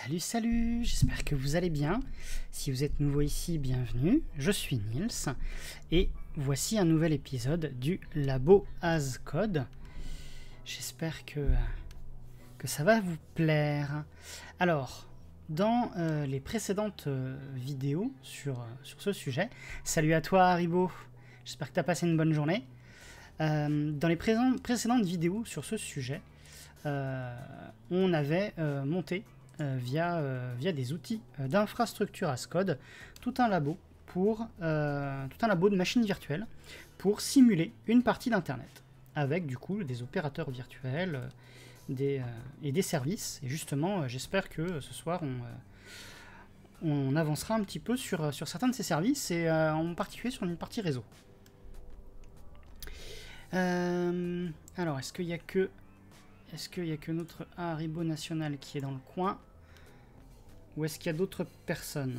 Salut, salut, j'espère que vous allez bien. Si vous êtes nouveau ici, bienvenue. Je suis Nils et voici un nouvel épisode du Labo As Code. J'espère que ça va vous plaire. Alors, dans les précédentes vidéos sur ce sujet, salut à toi Haribo, j'espère que tu as passé une bonne journée. Dans les précédentes vidéos sur ce sujet, on avait monté via des outils d'infrastructure as code tout un labo de machines virtuelles pour simuler une partie d'internet avec du coup des opérateurs virtuels et des services. Et justement, j'espère que ce soir on avancera un petit peu sur certains de ces services et en particulier sur une partie réseau. Alors, est-ce qu'il y a que notre Haribo national qui est dans le coin? Ou est-ce qu'il y a d'autres personnes?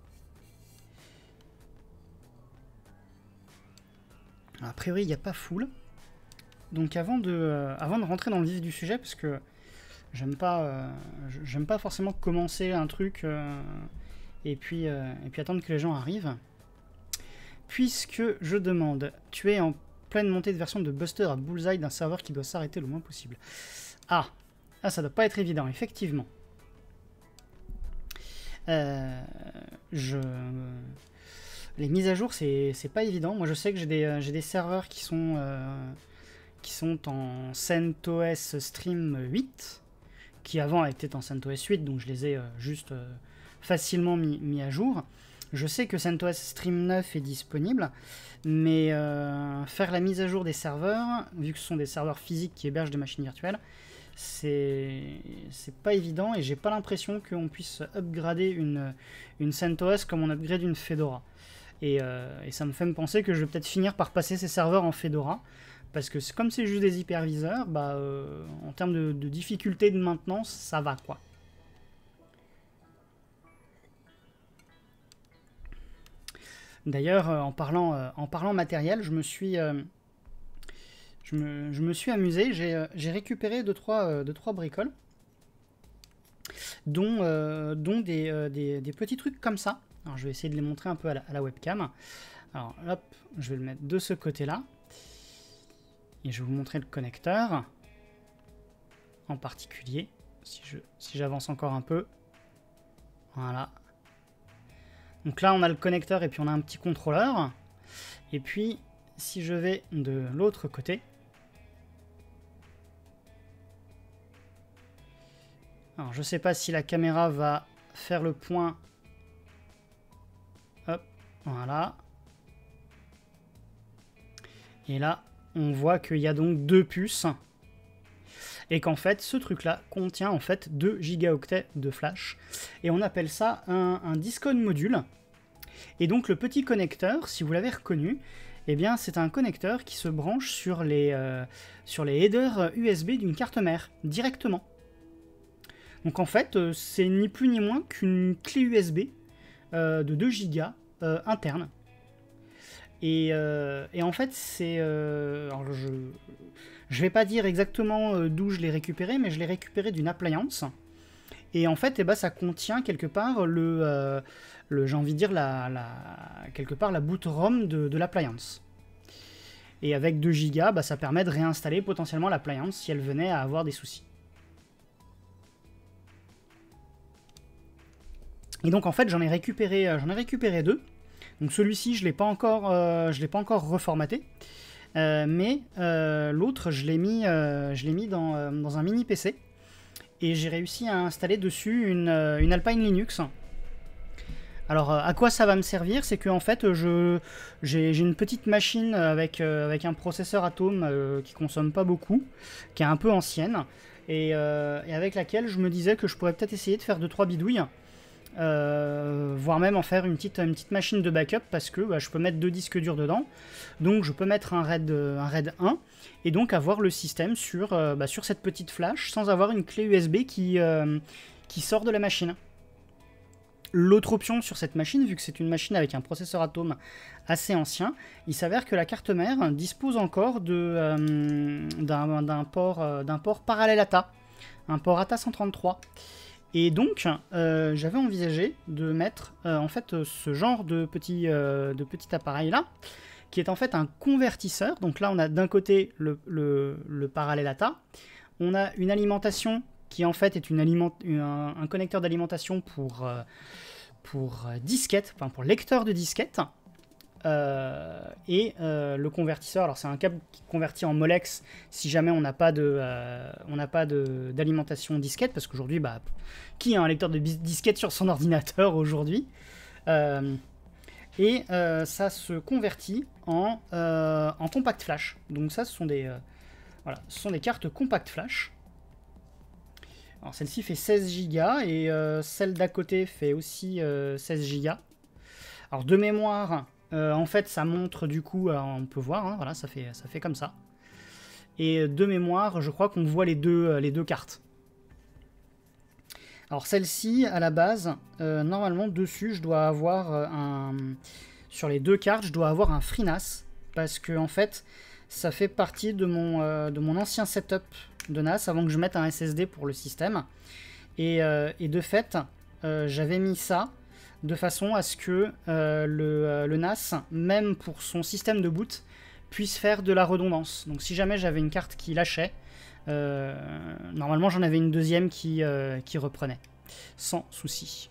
A priori, il n'y a pas full. Donc avant de rentrer dans le vif du sujet, parce que j'aime pas forcément commencer un truc et puis attendre que les gens arrivent. Puisque je demande, tu es en pleine montée de version de Buster à Bullseye d'un serveur qui doit s'arrêter le moins possible. Ah, ça doit pas être évident, effectivement. Les mises à jour, c'est pas évident. Moi, je sais que j'ai des serveurs qui sont en CentOS Stream 8, qui avant étaient en CentOS 8, donc je les ai juste facilement mis à jour. Je sais que CentOS Stream 9 est disponible, mais faire la mise à jour des serveurs, vu que ce sont des serveurs physiques qui hébergent des machines virtuelles, c'est pas évident et j'ai pas l'impression qu'on puisse upgrader une CentOS comme on upgrade une Fedora. Et ça me fait me penser que je vais peut-être finir par passer ces serveurs en Fedora, parce que comme c'est juste des hyperviseurs, en termes de difficulté de maintenance, ça va quoi. D'ailleurs, en parlant matériel, je me suis amusé, j'ai récupéré 2-3 bricoles, dont des petits trucs comme ça. Alors je vais essayer de les montrer un peu à la webcam. Alors hop, je vais le mettre de ce côté-là. Et je vais vous montrer le connecteur, en particulier, si j'avance encore un peu. Voilà. Donc là, on a le connecteur et puis on a un petit contrôleur. Et puis, si je vais de l'autre côté, alors je ne sais pas si la caméra va faire le point. Hop, voilà. Et là, on voit qu'il y a donc 2 puces. Et qu'en fait, ce truc-là contient en fait 2 gigaoctets de flash. Et on appelle ça un Discon module. Et donc le petit connecteur, si vous l'avez reconnu, eh bien c'est un connecteur qui se branche sur les headers USB d'une carte mère, directement. Donc en fait, c'est ni plus ni moins qu'une clé USB de 2 Go interne. Et en fait, c'est... alors je vais pas dire exactement d'où je l'ai récupéré, mais je l'ai récupéré d'une appliance. Et en fait, ça contient quelque part j'ai envie de dire quelque part la boot ROM de l'appliance. Et avec 2 Go, ça permet de réinstaller potentiellement l'appliance si elle venait à avoir des soucis. Et donc en fait, j'en ai récupéré 2. Donc celui-ci, je l'ai pas encore reformaté. Mais l'autre, je l'ai mis dans un mini PC. Et j'ai réussi à installer dessus une Alpine Linux. Alors, à quoi ça va me servir? C'est que en fait, j'ai une petite machine avec un processeur Atom qui consomme pas beaucoup, qui est un peu ancienne, et avec laquelle je me disais que je pourrais peut-être essayer de faire 2-3 bidouilles, voire même en faire une petite machine de backup, parce que je peux mettre 2 disques durs dedans, donc je peux mettre un RAID 1, et donc avoir le système sur cette petite flash, sans avoir une clé USB qui sort de la machine. L'autre option sur cette machine, vu que c'est une machine avec un processeur Atom assez ancien, il s'avère que la carte mère dispose encore d'un port parallèle ATA, un port ATA 133. Et donc, j'avais envisagé de mettre en fait ce genre de petit appareil là, qui est en fait un convertisseur. Donc là, on a d'un côté le parallèle ATA, on a une alimentation qui en fait est un connecteur d'alimentation pour disquette, enfin pour lecteur de disquette. Le convertisseur, alors c'est un câble qui convertit en Molex si jamais on n'a pas d'alimentation disquette, parce qu'aujourd'hui, bah, qui a un lecteur de disquette sur son ordinateur aujourd'hui? Ça se convertit en compact flash. Donc ça, ce sont des cartes compact flash. Alors celle-ci fait 16 Go et celle d'à côté fait aussi 16 Go. Alors de mémoire, en fait ça montre du coup, on peut voir, hein, voilà, ça fait comme ça. Et de mémoire, je crois qu'on voit les deux cartes. Alors celle-ci, à la base, normalement dessus, je dois avoir sur les deux cartes, je dois avoir un FreeNAS, parce que en fait, ça fait partie de mon ancien setup de NAS avant que je mette un SSD pour le système. Et de fait, j'avais mis ça de façon à ce que le NAS, même pour son système de boot, puisse faire de la redondance. Donc si jamais j'avais une carte qui lâchait, normalement j'en avais une deuxième qui reprenait, sans souci.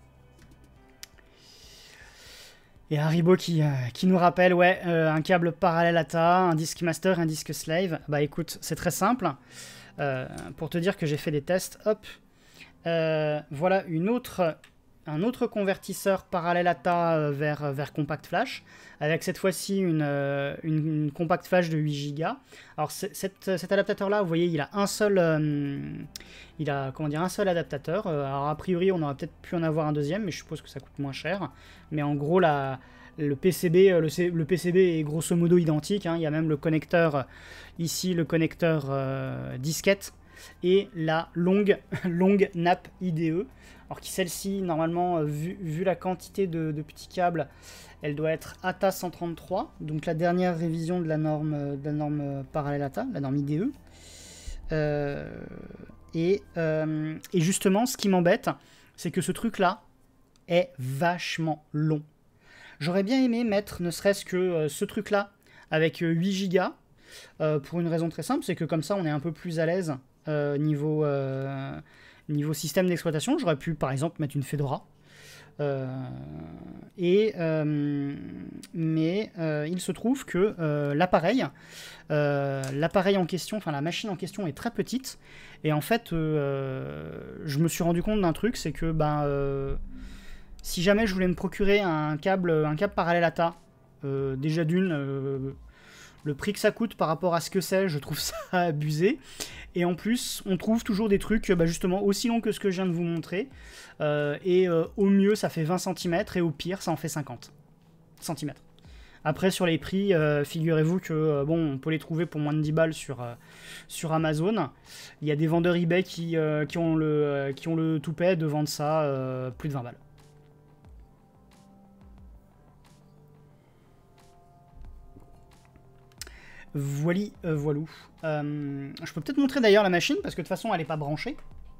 Et Haribo qui nous rappelle, ouais, un câble parallèle ATA, un disque master, un disque slave. Bah écoute, c'est très simple. Pour te dire que j'ai fait des tests, hop, voilà un autre convertisseur parallèle ATA vers Compact Flash, avec cette fois-ci une Compact Flash de 8 Go. Alors cet adaptateur-là, vous voyez, il a un seul adaptateur. Alors a priori, on aurait peut-être pu en avoir un deuxième, mais je suppose que ça coûte moins cher. Mais en gros, le PCB est grosso modo identique, hein. Il y a même le connecteur, ici, le connecteur disquette, et la longue nappe IDE. Alors que celle-ci, normalement, vu la quantité de petits câbles, elle doit être ATA 133, donc la dernière révision de la norme parallèle ATA, la norme IDE. Et justement, ce qui m'embête, c'est que ce truc-là est vachement long. J'aurais bien aimé mettre ne serait-ce que ce truc-là avec 8 Go, pour une raison très simple, c'est que comme ça, on est un peu plus à l'aise niveau système d'exploitation. J'aurais pu, par exemple, mettre une Fedora. Mais il se trouve que l'appareil en question, enfin la machine en question est très petite, et en fait je me suis rendu compte d'un truc, c'est que si jamais je voulais me procurer un câble parallèle ATA, déjà d'une, le prix que ça coûte par rapport à ce que c'est, je trouve ça abusé. Et en plus, on trouve toujours des trucs justement aussi longs que ce que je viens de vous montrer. Au mieux, ça fait 20 cm et au pire, ça en fait 50 cm. Après, sur les prix, figurez-vous que on peut les trouver pour moins de 10 balles sur Amazon. Il y a des vendeurs eBay qui ont le toupet de vendre ça plus de 20 balles. Voilou. Je peux peut-être montrer d'ailleurs la machine, parce que de toute façon elle n'est pas branchée.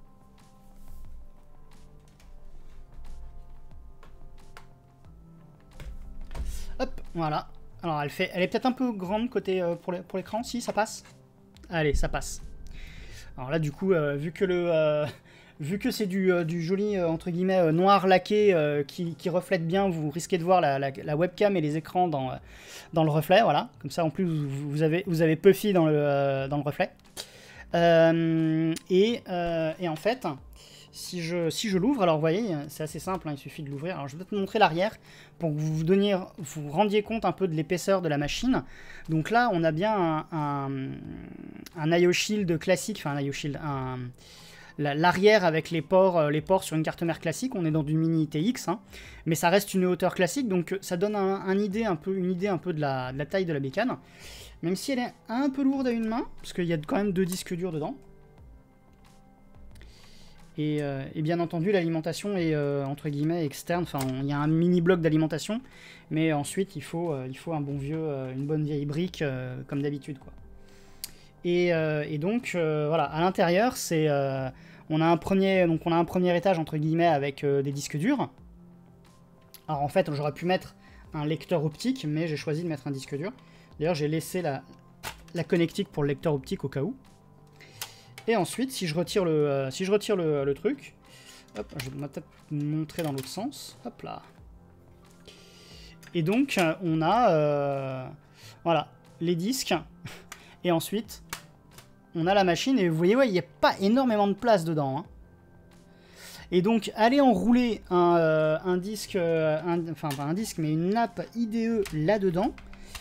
Hop, voilà. Alors elle est peut-être un peu grande côté pour l'écran, si ça passe. Allez, ça passe. Alors là du coup, vu que c'est du joli entre guillemets noir laqué qui reflète bien, vous risquez de voir la webcam et les écrans dans le reflet, voilà. Comme ça en plus vous avez Puffy dans le reflet. Et en fait, si je l'ouvre, alors vous voyez, c'est assez simple, hein, il suffit de l'ouvrir. Alors je vais peut-être vous montrer l'arrière pour que vous rendiez compte un peu de l'épaisseur de la machine. Donc là on a bien un IO Shield classique, enfin un IO Shield, l'arrière avec les ports sur une carte mère classique. On est dans du mini TX, hein, mais ça reste une hauteur classique, donc ça donne une idée un peu de la taille de la bécane, même si elle est un peu lourde à une main, parce qu'il y a quand même 2 disques durs dedans. Et bien entendu, l'alimentation est entre guillemets externe. Enfin, il y a un mini bloc d'alimentation, mais ensuite il faut une bonne vieille brique comme d'habitude, quoi. Et donc voilà, à l'intérieur, on a un premier étage entre guillemets avec des disques durs. Alors en fait, j'aurais pu mettre un lecteur optique, mais j'ai choisi de mettre un disque dur. D'ailleurs, j'ai laissé la connectique pour le lecteur optique au cas où. Et ensuite, si je retire le truc, hop, je vais peut-être montrer dans l'autre sens. Hop là. Et donc, on a voilà, les disques. Et ensuite, on a la machine. Et vous voyez, ouais, il n'y a pas énormément de place dedans. Hein. Et donc, aller enrouler un disque, enfin pas un disque, mais une nappe IDE là-dedans,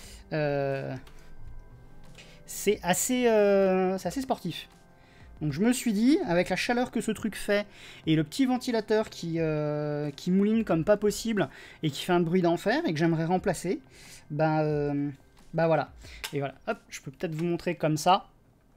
c'est assez sportif. Donc je me suis dit, avec la chaleur que ce truc fait, et le petit ventilateur qui mouline comme pas possible, et qui fait un bruit d'enfer, et que j'aimerais remplacer, bah voilà. Et voilà, hop, je peux peut-être vous montrer comme ça.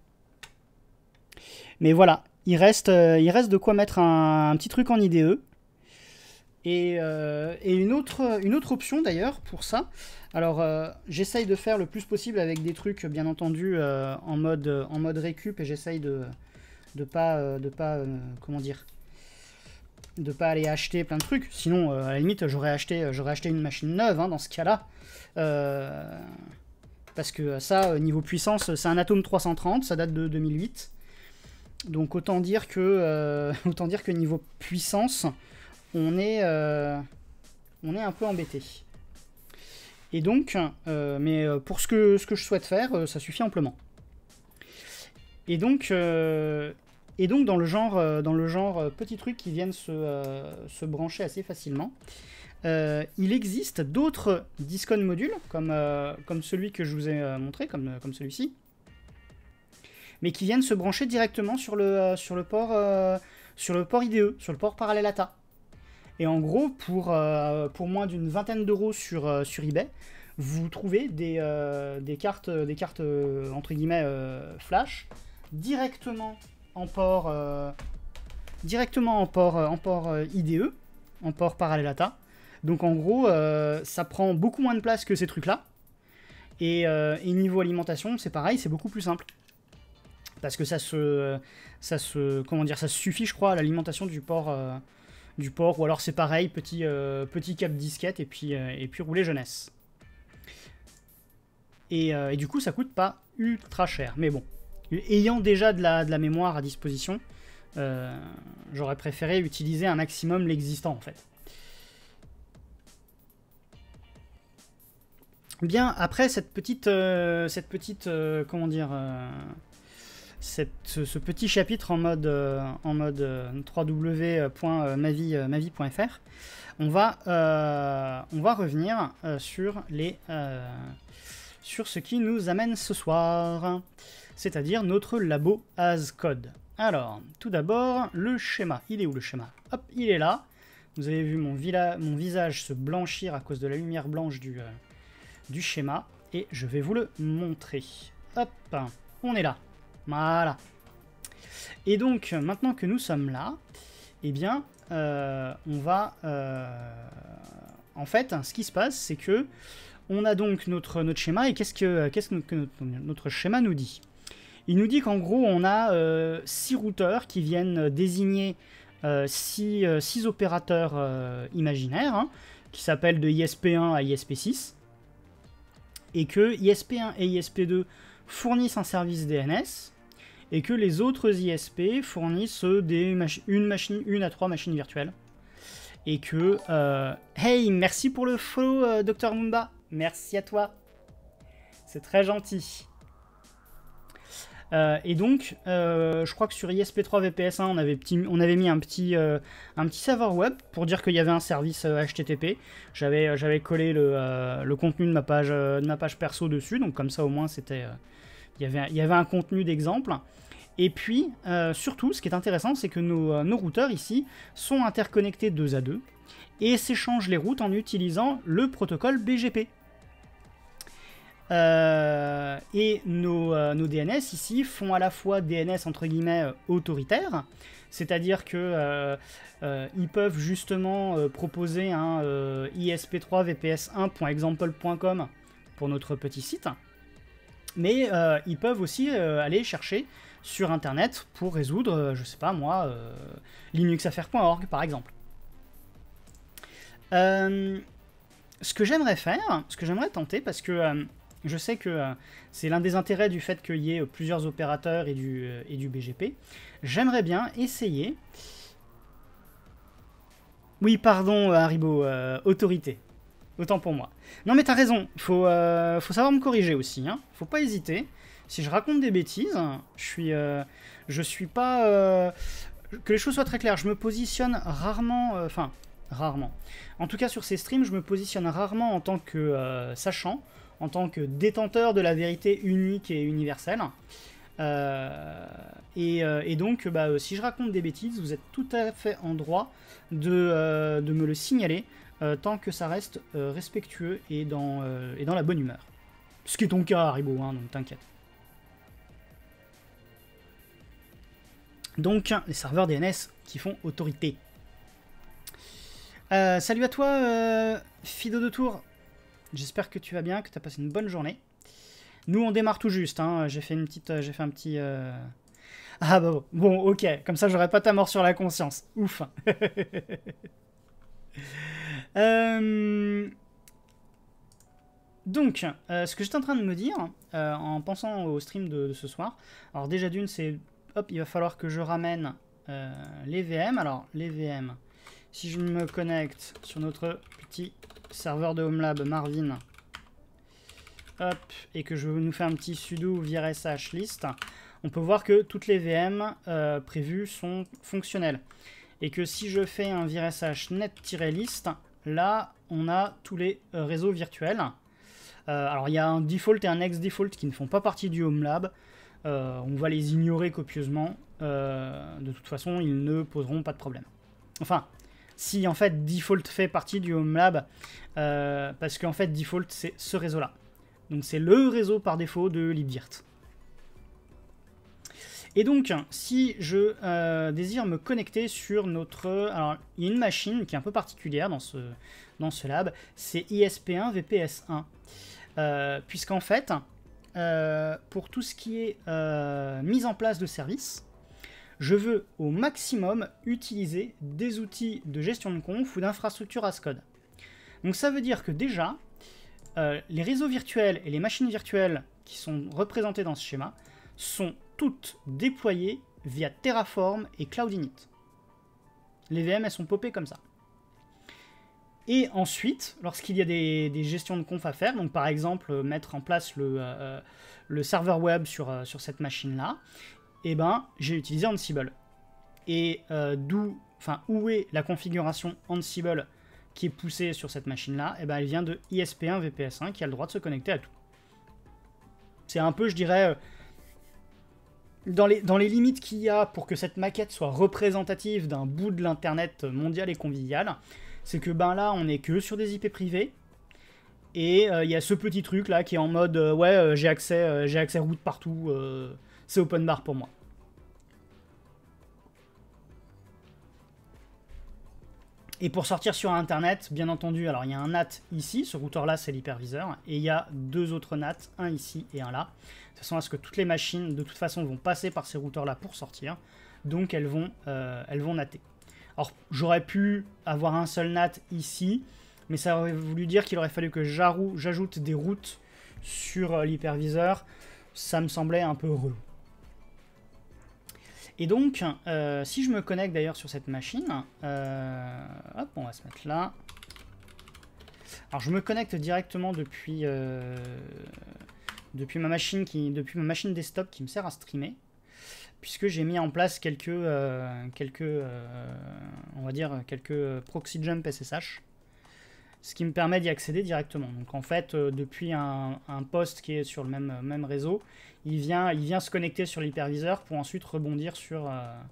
Mais voilà, il reste de quoi mettre un petit truc en IDE. Et une autre option d'ailleurs pour ça. Alors j'essaye de faire le plus possible avec des trucs bien entendu en mode récup, et j'essaye de pas comment dire, de pas aller acheter plein de trucs. Sinon à la limite j'aurais acheté une machine neuve hein, dans ce cas-là. Parce que ça niveau puissance c'est un Atom 330, ça date de 2008. Donc autant dire que niveau puissance, on est un peu embêté. Et donc, mais pour ce que je souhaite faire, ça suffit amplement. Et donc dans le genre petits trucs qui viennent se brancher assez facilement, il existe d'autres Discon modules, comme celui que je vous ai montré, comme celui-ci, mais qui viennent se brancher directement sur le port IDE, sur le port parallèle ATA. Et en gros, pour moins d'une vingtaine d'euros sur eBay, vous trouvez des cartes entre guillemets flash directement en port IDE, en port parallèle ATA. Donc en gros, ça prend beaucoup moins de place que ces trucs-là. Et niveau alimentation, c'est pareil, c'est beaucoup plus simple. Parce que ça se suffit, je crois, à l'alimentation du port, ou alors c'est pareil, petit câble disquette et puis rouler jeunesse. Et du coup, ça coûte pas ultra cher. Mais bon, ayant déjà de la mémoire à disposition, j'aurais préféré utiliser un maximum l'existant en fait. Bien, après cette petite comment dire, ce petit chapitre en mode www.mavi.fr, on va revenir sur ce qui nous amène ce soir, c'est-à-dire notre labo as code. Alors, tout d'abord, le schéma. Il est où le schéma? Hop, il est là. Vous avez vu mon visage se blanchir à cause de la lumière blanche du schéma, et je vais vous le montrer. Hop, on est là. Voilà. Et donc, maintenant que nous sommes là, eh bien, on va... en fait, ce qui se passe, c'est que on a donc notre schéma, et qu'est-ce que notre schéma nous dit? Il nous dit qu'en gros, on a 6 routeurs qui viennent désigner 6 opérateurs imaginaires, hein, qui s'appellent de ISP1 à ISP6, et que ISP1 et ISP2 fournissent un service DNS, et que les autres ISP fournissent une à 3 machines virtuelles. Et que... hey, merci pour le follow, Dr Mumba. Merci à toi. C'est très gentil. Et donc, je crois que sur ISP3 VPS1, on avait mis un petit serveur web pour dire qu'il y avait un service HTTP. J'avais collé le contenu de ma page perso dessus, donc comme ça au moins c'était... il y avait un contenu d'exemple. Et puis, surtout, ce qui est intéressant, c'est que nos routeurs ici sont interconnectés 2 à 2 et s'échangent les routes en utilisant le protocole BGP. Et nos DNS ici font à la fois DNS entre guillemets autoritaires, c'est-à-dire que ils peuvent justement proposer un ISP3 VPS1.example.com pour notre petit site, mais ils peuvent aussi aller chercher sur Internet pour résoudre, je sais pas moi, linuxaffaires.org par exemple. Ce que j'aimerais faire, ce que j'aimerais tenter, parce que je sais que c'est l'un des intérêts du fait qu'il y ait plusieurs opérateurs et du BGP, j'aimerais bien essayer... Oui, pardon, Haribo, autorité. Autant pour moi. Non mais t'as raison, faut savoir me corriger aussi, hein. Faut pas hésiter. Si je raconte des bêtises, je suis pas... que les choses soient très claires, je me positionne rarement... Enfin, rarement. En tout cas, sur ces streams, je me positionne rarement en tant que sachant, en tant que détenteur de la vérité unique et universelle. Et donc, si je raconte des bêtises, vous êtes tout à fait en droit de me le signaler, tant que ça reste respectueux et dans la bonne humeur. Ce qui est ton cas, Haribo, hein, donc t'inquiète. Donc, les serveurs DNS qui font autorité. Salut à toi, Fido de Tours. J'espère que tu vas bien, que tu as passé une bonne journée. Nous, on démarre tout juste, hein. J'ai fait un petit... Ah bah bon, ok, comme ça j'aurai pas ta mort sur la conscience. Ouf. Donc, ce que j'étais en train de me dire, en pensant au stream de ce soir, alors déjà d'une, c'est, hop, il va falloir que je ramène les VM. Alors, les VM, si je me connecte sur notre petit serveur de Homelab Marvin, hop, et que je nous fais un petit sudo virsh list, on peut voir que toutes les VM prévues sont fonctionnelles. Et que si je fais un virsh net-list, là, on a tous les réseaux virtuels. Alors, il y a un default et un ex-default qui ne font pas partie du Homelab. On va les ignorer copieusement. De toute façon, ils ne poseront pas de problème. Enfin, si en fait default fait partie du Homelab, parce qu'en fait default c'est ce réseau-là. Donc c'est le réseau par défaut de libvirt. Et donc, si je désire me connecter sur notre... Alors, il y a une machine qui est un peu particulière dans ce lab, c'est ISP1 VPS1. Puisqu'en fait, pour tout ce qui est mise en place de service, je veux au maximum utiliser des outils de gestion de conf ou d'infrastructure as code. Donc ça veut dire que déjà, les réseaux virtuels et les machines virtuelles qui sont représentées dans ce schéma sont toutes déployées via Terraform et Cloud Init. Les VM, elles sont popées comme ça. Et ensuite, lorsqu'il y a des gestions de conf à faire, donc par exemple mettre en place le serveur web sur cette machine-là, eh ben, j'ai utilisé Ansible. Et où est la configuration Ansible qui est poussée sur cette machine-là? Eh ben, elle vient de ISP1 VPS1 qui a le droit de se connecter à tout. C'est un peu, je dirais... Dans les limites qu'il y a pour que cette maquette soit représentative d'un bout de l'internet mondial et convivial, c'est que ben là on n'est que sur des IP privés et il y a ce petit truc là qui est en mode j'ai accès route partout, c'est open bar pour moi. Et pour sortir sur internet, bien entendu, alors il y a un NAT ici, ce routeur là c'est l'hyperviseur, et il y a deux autres NAT, un ici et un là, de façon à ce que toutes les machines de toute façon vont passer par ces routeurs là pour sortir, donc elles vont NATer. Alors j'aurais pu avoir un seul NAT ici, mais ça aurait voulu dire qu'il aurait fallu que j'ajoute des routes sur l'hyperviseur, ça me semblait un peu relou. Et donc, si je me connecte d'ailleurs sur cette machine, hop, on va se mettre là. Alors je me connecte directement depuis ma machine desktop qui me sert à streamer, puisque j'ai mis en place quelques proxy jump SSH, ce qui me permet d'y accéder directement. Donc en fait, depuis un poste qui est sur le même réseau, il vient se connecter sur l'hyperviseur pour ensuite rebondir sur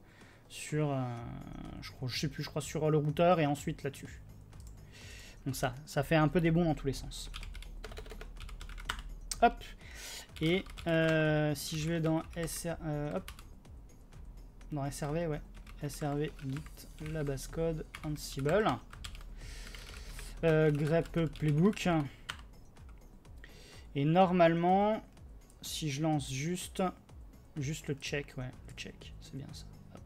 le routeur et ensuite là-dessus. Donc ça fait un peu des bonds dans tous les sens. Hop. Et si je vais dans dans SRV, ouais, SRV git la base code Ansible, grep playbook, et normalement si je lance juste juste le check, ouais, le check, c'est bien ça. Hop.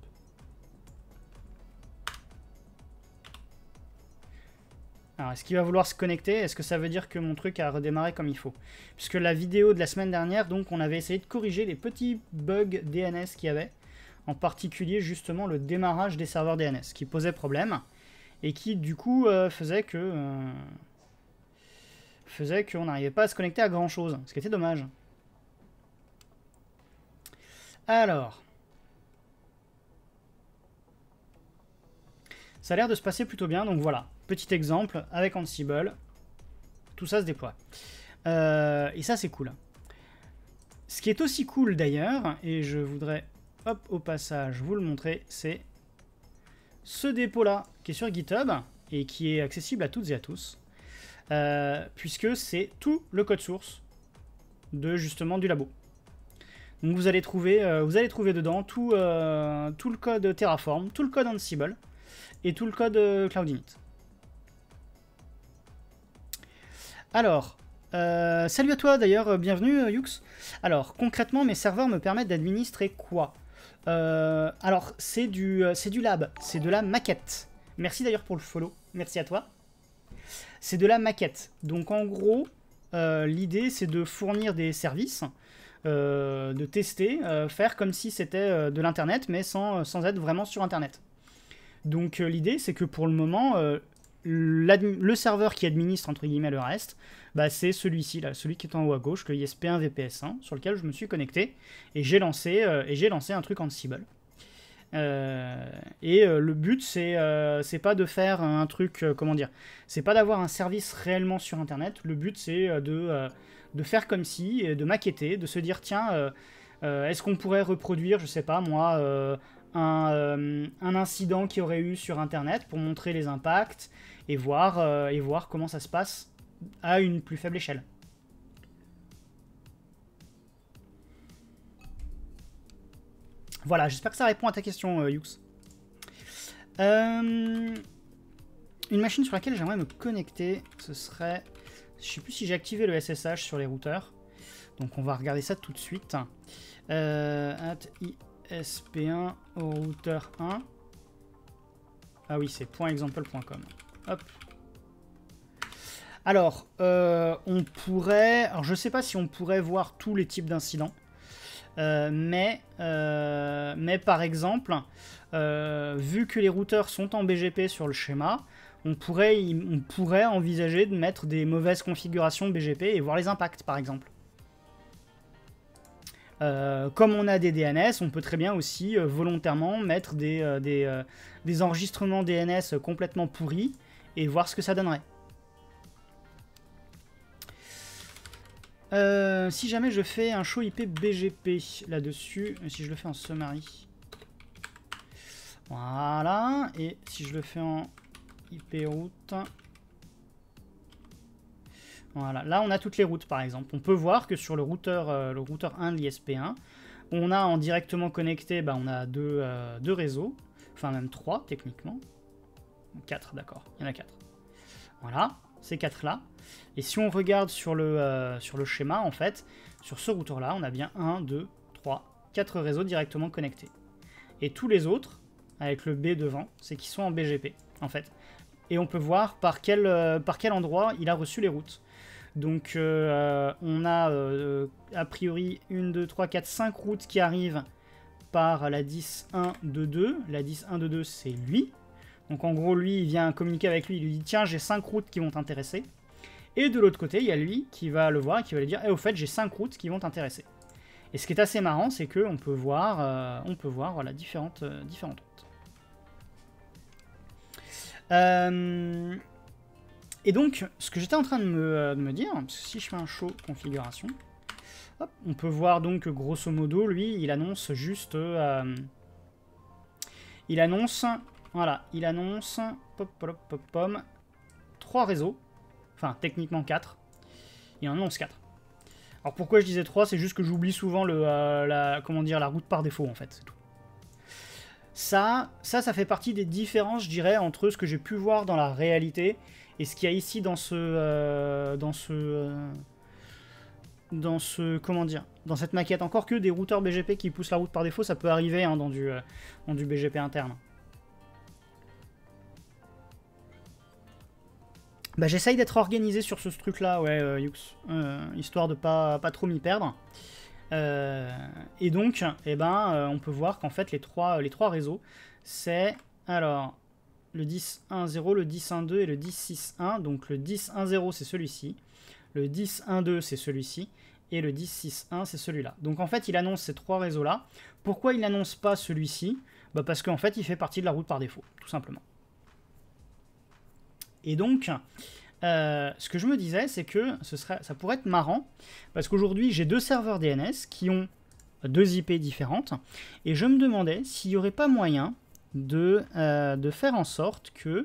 Alors, est-ce qu'il va vouloir se connecter? Est-ce que ça veut dire que mon truc a redémarré comme il faut? Puisque la vidéo de la semaine dernière, donc, on avait essayé de corriger les petits bugs DNS qu'il y avait, en particulier justement le démarrage des serveurs DNS, qui posait problème, et qui du coup faisait qu'on n'arrivait pas à se connecter à grand chose, ce qui était dommage. Alors, ça a l'air de se passer plutôt bien, donc voilà, petit exemple avec Ansible, tout ça se déploie. Et ça c'est cool. Ce qui est aussi cool d'ailleurs, et je voudrais, hop, au passage vous le montrer, c'est ce dépôt là qui est sur GitHub et qui est accessible à toutes et à tous, puisque c'est tout le code source de justement du labo. Donc vous allez trouver dedans tout le code Terraform, tout le code Ansible et tout le code Cloud-init. Alors, salut à toi d'ailleurs, bienvenue Yux. Alors concrètement mes serveurs me permettent d'administrer quoi? Alors c'est du lab, c'est de la maquette. Merci d'ailleurs pour le follow, merci à toi. C'est de la maquette, donc en gros l'idée c'est de fournir des services, de tester, faire comme si c'était de l'internet mais sans être vraiment sur internet. Donc l'idée c'est que pour le moment le serveur qui administre entre guillemets le reste, bah, c'est celui-ci là, celui qui est en haut à gauche, le ISP1 VPS1 sur lequel je me suis connecté et j'ai lancé un truc Ansible. Le but c'est pas de faire un truc, comment dire, c'est pas d'avoir un service réellement sur internet. Le but c'est de faire comme si, de maqueter, de se dire tiens, est-ce qu'on pourrait reproduire, je sais pas moi, un incident qu'il y aurait eu sur internet pour montrer les impacts et voir comment ça se passe à une plus faible échelle. Voilà, j'espère que ça répond à ta question, Yux. Une machine sur laquelle j'aimerais me connecter, ce serait... Je sais plus si j'ai activé le SSH sur les routeurs. Donc on va regarder ça tout de suite. ISP1 au routeur 1. Ah oui, c'est .example.com. Hop. Alors, on pourrait... Alors je sais pas si on pourrait voir tous les types d'incidents. Mais par exemple, vu que les routeurs sont en BGP sur le schéma, on pourrait envisager de mettre des mauvaises configurations BGP et voir les impacts, par exemple. Comme on a des DNS, on peut très bien aussi volontairement mettre des enregistrements DNS complètement pourris et voir ce que ça donnerait. Si jamais je fais un show IP BGP là-dessus, si je le fais en summary, voilà, et si je le fais en IP route, voilà, là on a toutes les routes par exemple. On peut voir que sur le routeur 1 de l'ISP1, on a en directement connecté, bah, on a deux réseaux, enfin même 3 techniquement, 4 d'accord, il y en a 4. Voilà, ces 4 là. Et si on regarde sur le schéma, en fait, sur ce routeur-là, on a bien 1, 2, 3, 4 réseaux directement connectés. Et tous les autres, avec le B devant, c'est qu'ils sont en BGP, en fait. Et on peut voir par quel endroit il a reçu les routes. Donc, on a a priori 1, 2, 3, 4, 5 routes qui arrivent par la 10.1.2.2. La 10.1.2.2, c'est lui. Donc, en gros, lui, il vient communiquer avec lui. Il lui dit, tiens, j'ai 5 routes qui vont t'intéresser. Et de l'autre côté, il y a lui qui va le voir et qui va lui dire, au fait, j'ai 5 routes qui vont t'intéresser. Et ce qui est assez marrant, c'est qu'on peut voir, voilà, différentes routes. Et donc, ce que j'étais en train de me dire, parce que si je fais un show configuration, hop, on peut voir donc que grosso modo, lui, il annonce juste... il annonce 3 réseaux. Enfin, techniquement 4. Il en annonce 4. Alors pourquoi je disais 3, c'est juste que j'oublie souvent la route par défaut, en fait, c'est tout. Ça fait partie des différences, je dirais, entre ce que j'ai pu voir dans la réalité et ce qu'il y a ici dans comment dire, dans cette maquette. Encore que des routeurs BGP qui poussent la route par défaut, ça peut arriver hein, dans du BGP interne. Bah, j'essaye d'être organisé sur ce truc-là, ouais, Yux, histoire de pas trop m'y perdre. Et donc, eh ben, on peut voir qu'en fait, les trois réseaux, c'est, alors, le 10.1.0, le 10.1.2 et le 10.6.1. Donc, le 10.1.0, c'est celui-ci. Le 10.1.2, c'est celui-ci. Et le 10.6.1, c'est celui-là. Donc, en fait, il annonce ces trois réseaux-là. Pourquoi il n'annonce pas celui-ci? Bah, parce qu'en fait, il fait partie de la route par défaut, tout simplement. Et donc, ce que je me disais, c'est que ça pourrait être marrant, parce qu'aujourd'hui, j'ai deux serveurs DNS qui ont deux IP différentes, et je me demandais s'il n'y aurait pas moyen de faire en sorte que,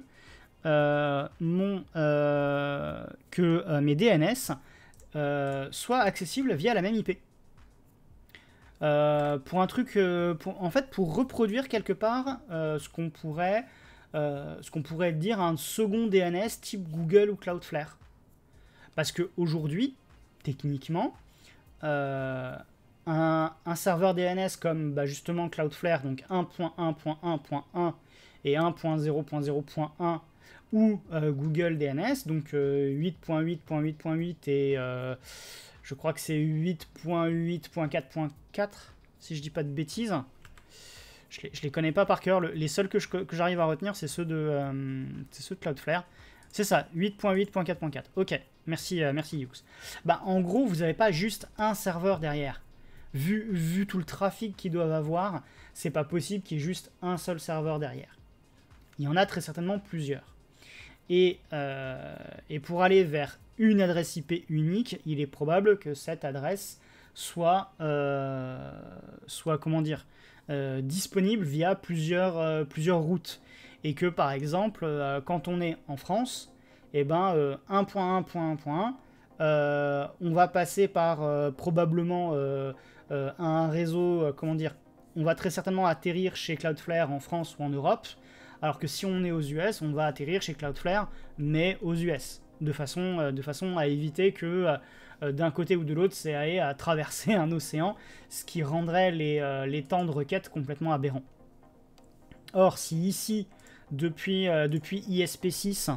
mes DNS soient accessibles via la même IP. Pour un truc, en fait, pour reproduire quelque part ce qu'on pourrait dire un second DNS type Google ou Cloudflare. Parce qu'aujourd'hui, techniquement, un serveur DNS comme bah, justement Cloudflare, donc 1.1.1.1 et 1.0.0.1, ou Google DNS, donc 8.8.8.8 et je crois que c'est 8.8.4.4, si je dis pas de bêtises. Je les connais pas par cœur. Les seuls que j'arrive à retenir, c'est ceux de Cloudflare. C'est ça, 8.8.4.4. Ok, merci Yux. Bah, en gros, vous n'avez pas juste un serveur derrière. Vu tout le trafic qu'ils doivent avoir, c'est pas possible qu'il y ait juste un seul serveur derrière. Il y en a très certainement plusieurs. Et pour aller vers une adresse IP unique, il est probable que cette adresse soit comment dire, disponible via plusieurs routes. Et que par exemple, quand on est en France, eh ben, 1.1.1.1, on va passer par probablement un réseau, comment dire, on va très certainement atterrir chez Cloudflare en France ou en Europe, alors que si on est aux US, on va atterrir chez Cloudflare, mais aux US, de façon à éviter que d'un côté ou de l'autre, c'est à traverser un océan, ce qui rendrait les temps de requête complètement aberrants. Or, si ici, depuis ISP6,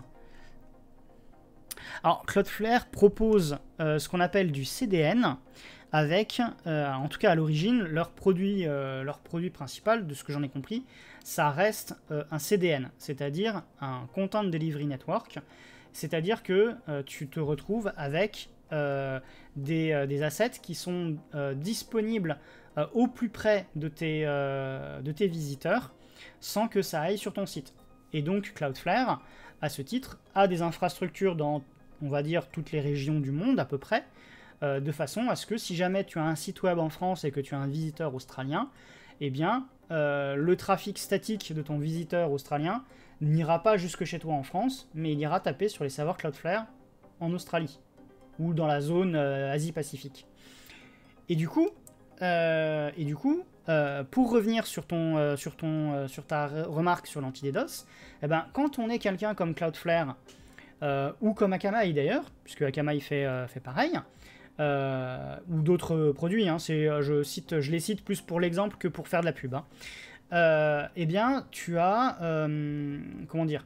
alors Cloudflare propose ce qu'on appelle du CDN, avec, en tout cas à l'origine, leur produit principal, de ce que j'en ai compris, ça reste un CDN, c'est-à-dire un Content Delivery Network, c'est-à-dire que tu te retrouves avec des assets qui sont disponibles au plus près de tes visiteurs, sans que ça aille sur ton site. Et donc Cloudflare, à ce titre, a des infrastructures dans, on va dire, toutes les régions du monde à peu près, de façon à ce que si jamais tu as un site web en France et que tu as un visiteur australien, eh bien, le trafic statique de ton visiteur australien n'ira pas jusque chez toi en France, mais il ira taper sur les serveurs Cloudflare en Australie, ou dans la zone Asie-Pacifique. Et du coup, pour revenir sur ta remarque sur l'anti-DDoS, eh ben, quand on est quelqu'un comme Cloudflare, ou comme Akamai d'ailleurs, puisque Akamai fait pareil, ou d'autres produits, hein, je les cite plus pour l'exemple que pour faire de la pub, hein. Eh bien, tu as, comment dire,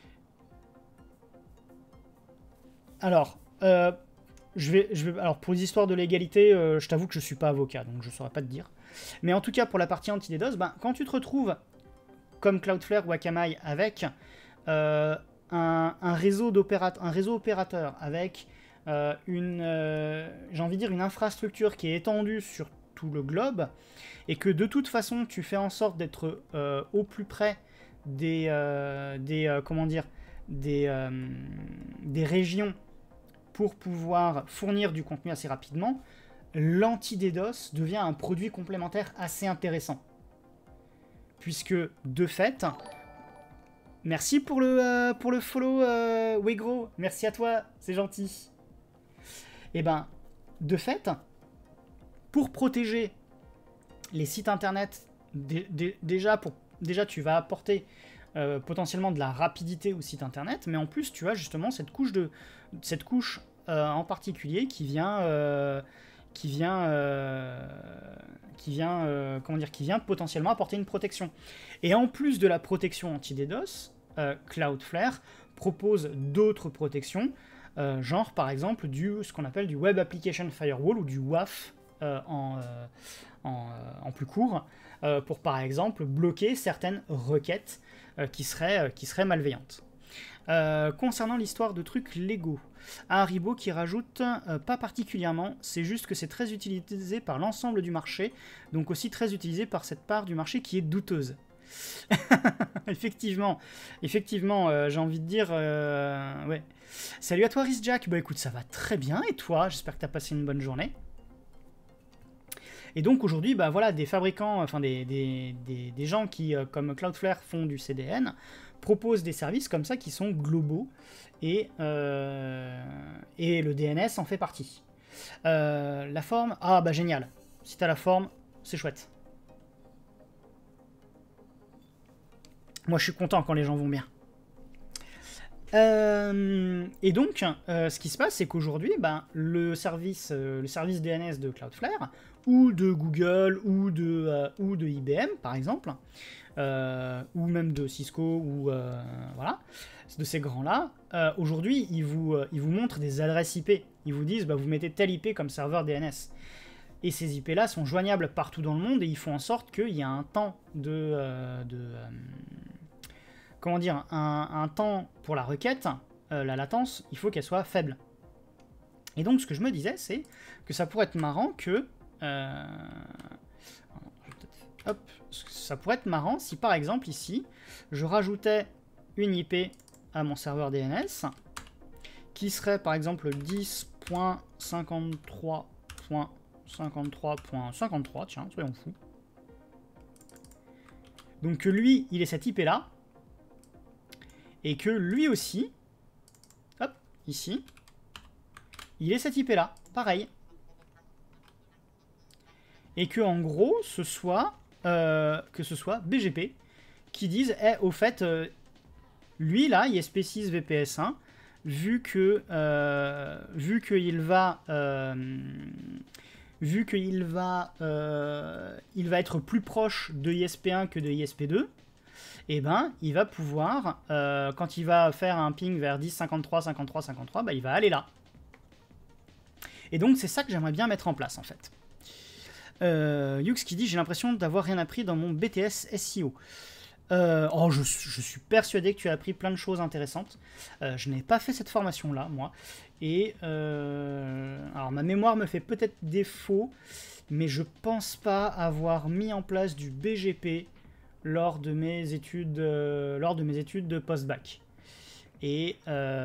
alors, alors pour les histoires de légalité, je t'avoue que je suis pas avocat, donc je saurais pas te dire. Mais en tout cas, pour la partie anti-DDoS, ben, quand tu te retrouves comme Cloudflare ou Akamai avec un réseau opérateur avec j'ai envie de dire une infrastructure qui est étendue sur tout le globe, et que de toute façon tu fais en sorte d'être au plus près des régions pour pouvoir fournir du contenu assez rapidement, l'anti-DDoS devient un produit complémentaire assez intéressant. Puisque, de fait, merci pour le follow, Wegro, merci à toi, c'est gentil. Et ben, de fait, pour protéger les sites internet, déjà tu vas apporter potentiellement de la rapidité au site internet, mais en plus tu as justement cette couche en particulier qui vient comment dire, qui vient potentiellement apporter une protection. Et en plus de la protection anti-DDoS, Cloudflare propose d'autres protections, genre par exemple ce qu'on appelle du Web Application Firewall ou du WAF en plus court, pour par exemple bloquer certaines requêtes qui seraient malveillantes. Concernant l'histoire de trucs légaux, Haribo qui rajoute pas particulièrement, c'est juste que c'est très utilisé par l'ensemble du marché, donc aussi très utilisé par cette part du marché qui est douteuse. effectivement, j'ai envie de dire, ouais. Salut à toi Rhys Jack, bah écoute, ça va très bien, et toi, j'espère que tu as passé une bonne journée. Et donc aujourd'hui, bah voilà, des fabricants, enfin des gens qui, comme Cloudflare, font du CDN, proposent des services comme ça qui sont globaux, et le DNS en fait partie. La forme, ah bah génial, si t'as la forme, c'est chouette. Moi je suis content quand les gens vont bien. Et donc, ce qui se passe, c'est qu'aujourd'hui, ben, le service DNS de Cloudflare, ou de Google, ou de IBM, par exemple, ou même de Cisco, ou voilà, de ces grands-là, aujourd'hui, ils vous montrent des adresses IP. Ils vous disent, bah, vous mettez tel IP comme serveur DNS. Et ces IP-là sont joignables partout dans le monde, et ils font en sorte qu'il y a un temps comment dire, un temps pour la requête, la latence, il faut qu'elle soit faible. Et donc, ce que je me disais, c'est que ça pourrait être marrant que... hop, ça pourrait être marrant si, par exemple, ici, je rajoutais une IP à mon serveur DNS, qui serait, par exemple, 10.53.53.53, tiens, soyons fous. Donc, que lui, il ait cette IP-là, et que lui aussi, hop, ici, il est cette IP-là, pareil. Et que en gros, que ce soit BGP qui dise, au fait, lui là, ISP6 VPS1, vu qu'il va être plus proche de ISP1 que de ISP2, et ben, il va pouvoir, quand il va faire un ping vers 10.53.53.53, bah, il va aller là. Et donc, c'est ça que j'aimerais bien mettre en place, en fait. Yux qui dit, j'ai l'impression d'avoir rien appris dans mon BTS SEO. Je suis persuadé que tu as appris plein de choses intéressantes. Je n'ai pas fait cette formation-là, moi. Et, alors, ma mémoire me fait peut-être défaut, mais je pense pas avoir mis en place du BGP lors de mes études de post-bac. Et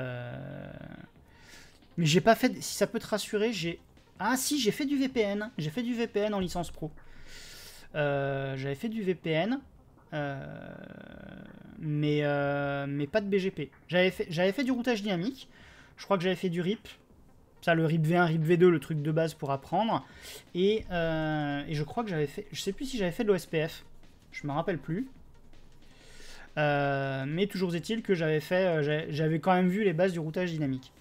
mais j'ai pas fait, si ça peut te rassurer, ah si, j'ai fait du VPN. J'ai fait du VPN en licence pro. J'avais fait du VPN, mais pas de BGP. J'avais fait du routage dynamique. Je crois que j'avais fait du RIP. Ça, le RIP V1, RIP V2, le truc de base pour apprendre. Et je crois que j'avais fait, je sais plus si j'avais fait de l'OSPF. Je me rappelle plus. Mais toujours est-il que j'avais quand même vu les bases du routage dynamique.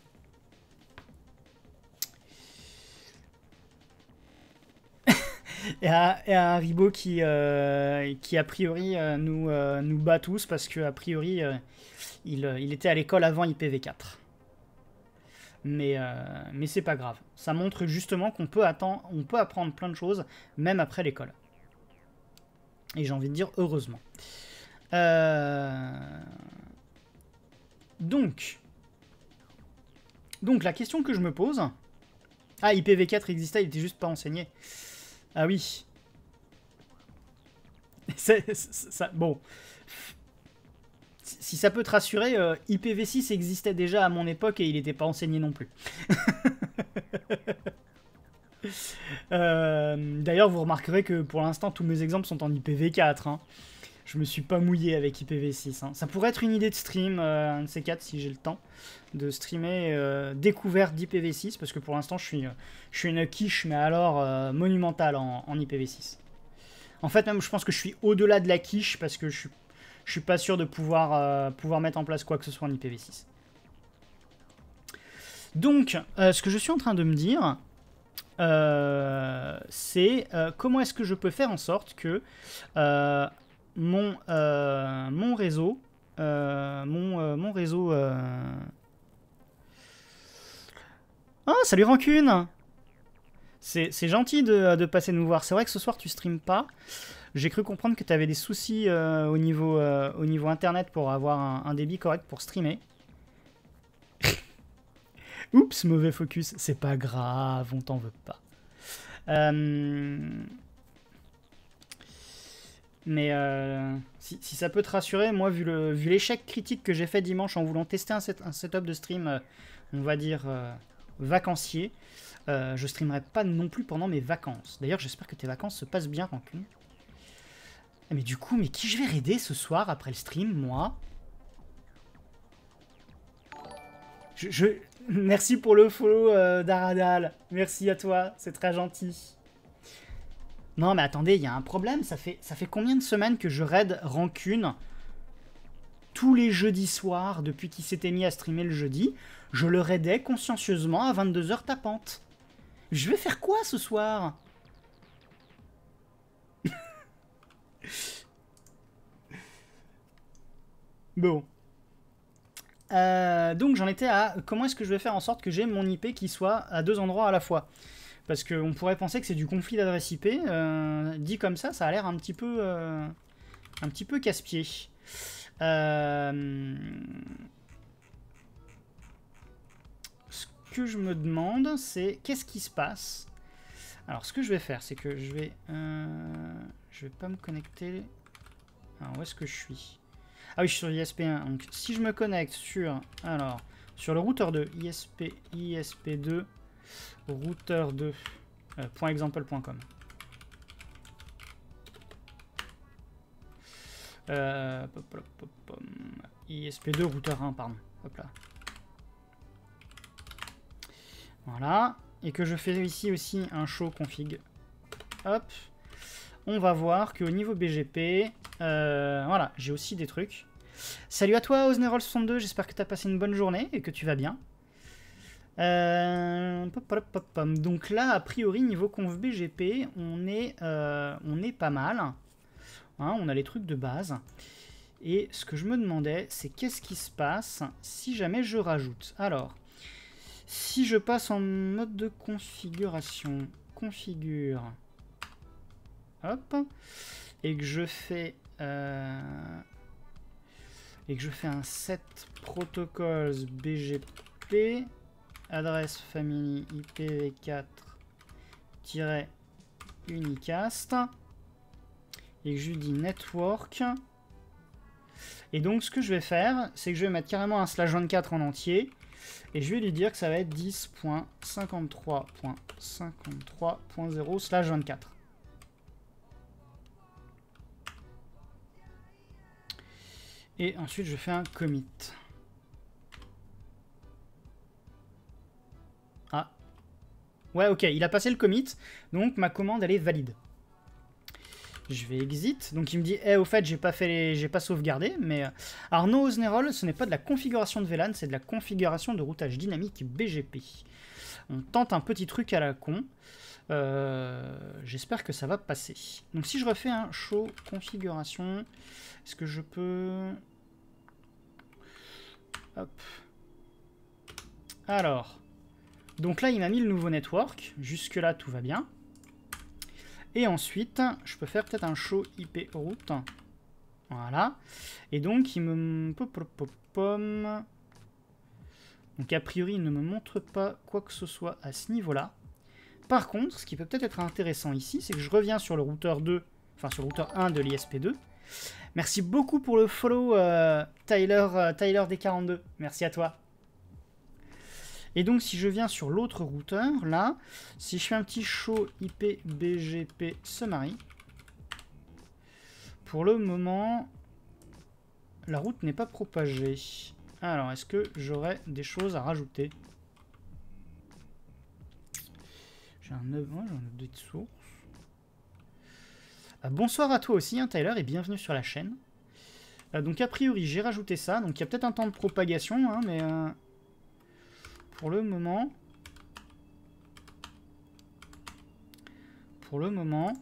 et à Haribo qui a priori nous bat tous parce que a priori il était à l'école avant IPv4. Mais c'est pas grave. Ça montre justement qu'on peut apprendre plein de choses même après l'école. Et j'ai envie de dire heureusement. Donc la question que je me pose... Ah, IPv4 existait, il était juste pas enseigné. Ah oui. Bon. Si ça peut te rassurer, IPv6 existait déjà à mon époque et il n'était pas enseigné non plus. D'ailleurs, vous remarquerez que pour l'instant, tous mes exemples sont en IPv4. Hein. Je me suis pas mouillé avec IPv6. Hein. Ça pourrait être une idée de stream, un de ces quatre, si j'ai le temps, de streamer découverte d'IPv6, parce que pour l'instant, je suis une quiche, mais alors monumentale en IPv6. En fait, même, je pense que je suis au-delà de la quiche, parce que je suis pas sûr de pouvoir mettre en place quoi que ce soit en IPv6. Donc, ce que je suis en train de me dire... c'est comment est-ce que je peux faire en sorte que mon réseau... mon réseau... Oh, salut Rancune! C'est gentil de passer nous voir. C'est vrai que ce soir, tu streames pas. J'ai cru comprendre que tu avais des soucis au niveau internet pour avoir un débit correct pour streamer. Oups, mauvais focus. C'est pas grave, on t'en veut pas. Mais si ça peut te rassurer, moi, vu l'échec critique que j'ai fait dimanche en voulant tester un setup de stream, on va dire vacancier, je streamerai pas non plus pendant mes vacances. D'ailleurs, j'espère que tes vacances se passent bien, Rancune. Mais du coup, qui je vais raider ce soir après le stream, moi? Merci pour le follow, Daradal. Merci à toi, c'est très gentil. Non, mais attendez, il y a un problème. Ça fait combien de semaines que je raid Rancune tous les jeudis soirs depuis qu'il s'était mis à streamer le jeudi? Je le raidais consciencieusement à 22h tapante. Je vais faire quoi ce soir? Bon. Donc j'en étais à comment est-ce que je vais faire en sorte que j'ai mon IP qui soit à 2 endroits à la fois. Parce qu'on pourrait penser que c'est du conflit d'adresse IP. Dit comme ça a l'air un petit peu casse-pied. Ce que je me demande, c'est qu'est-ce qui se passe? Alors ce que je vais faire, c'est que je vais pas me connecter. Alors où est-ce que je suis? Ah oui, je suis sur ISP1. Donc si je me connecte sur le routeur 2, ISP2, routeur 2, .example.com. ISP2, routeur 1, pardon. Hop là. Voilà. Et que je fais ici aussi un show config. Hop. On va voir qu'au niveau BGP, voilà, j'ai aussi des trucs. Salut à toi, Osnerol62, j'espère que tu as passé une bonne journée et que tu vas bien. Donc là, a priori, niveau conf BGP, on est pas mal. Hein, on a les trucs de base. Et ce que je me demandais, c'est qu'est-ce qui se passe si jamais je rajoute. Alors, si je passe en mode de configuration, configure, hop, et que je fais un set protocols BGP, adresse family IPv4-unicast, et que je lui dis network. Et donc ce que je vais faire, c'est que je vais mettre carrément un /24 en entier, et je vais lui dire que ça va être 10.53.53.0/24. Et ensuite je fais un commit. Ah. Ouais, ok, il a passé le commit, donc ma commande elle est valide. Je vais exit, donc il me dit au fait j'ai pas sauvegardé, mais alors no Osnerol, ce n'est pas de la configuration de VLAN, c'est de la configuration de routage dynamique BGP. On tente un petit truc à la con. J'espère que ça va passer. Donc si je refais un show configuration, est-ce que je peux... Hop. Alors, donc là il m'a mis le nouveau network, jusque là tout va bien. Et ensuite, je peux faire peut-être un show IP route. Voilà. Et donc, il me... Donc, a priori, il ne me montre pas quoi que ce soit à ce niveau-là. Par contre, ce qui peut peut-être être intéressant ici, c'est que je reviens sur le routeur 2, enfin sur le routeur 1 de l'ISP2. Merci beaucoup pour le follow, Tyler D42. Merci à toi. Et donc, si je viens sur l'autre routeur, là, si je fais un petit show IP BGP summary, pour le moment, la route n'est pas propagée. Alors, est-ce que j'aurais des choses à rajouter? J'ai un update source. Bonsoir à toi aussi, hein, Tyler, et bienvenue sur la chaîne. Donc, a priori, j'ai rajouté ça. Donc, il y a peut-être un temps de propagation, hein, mais... pour le moment, pour le moment...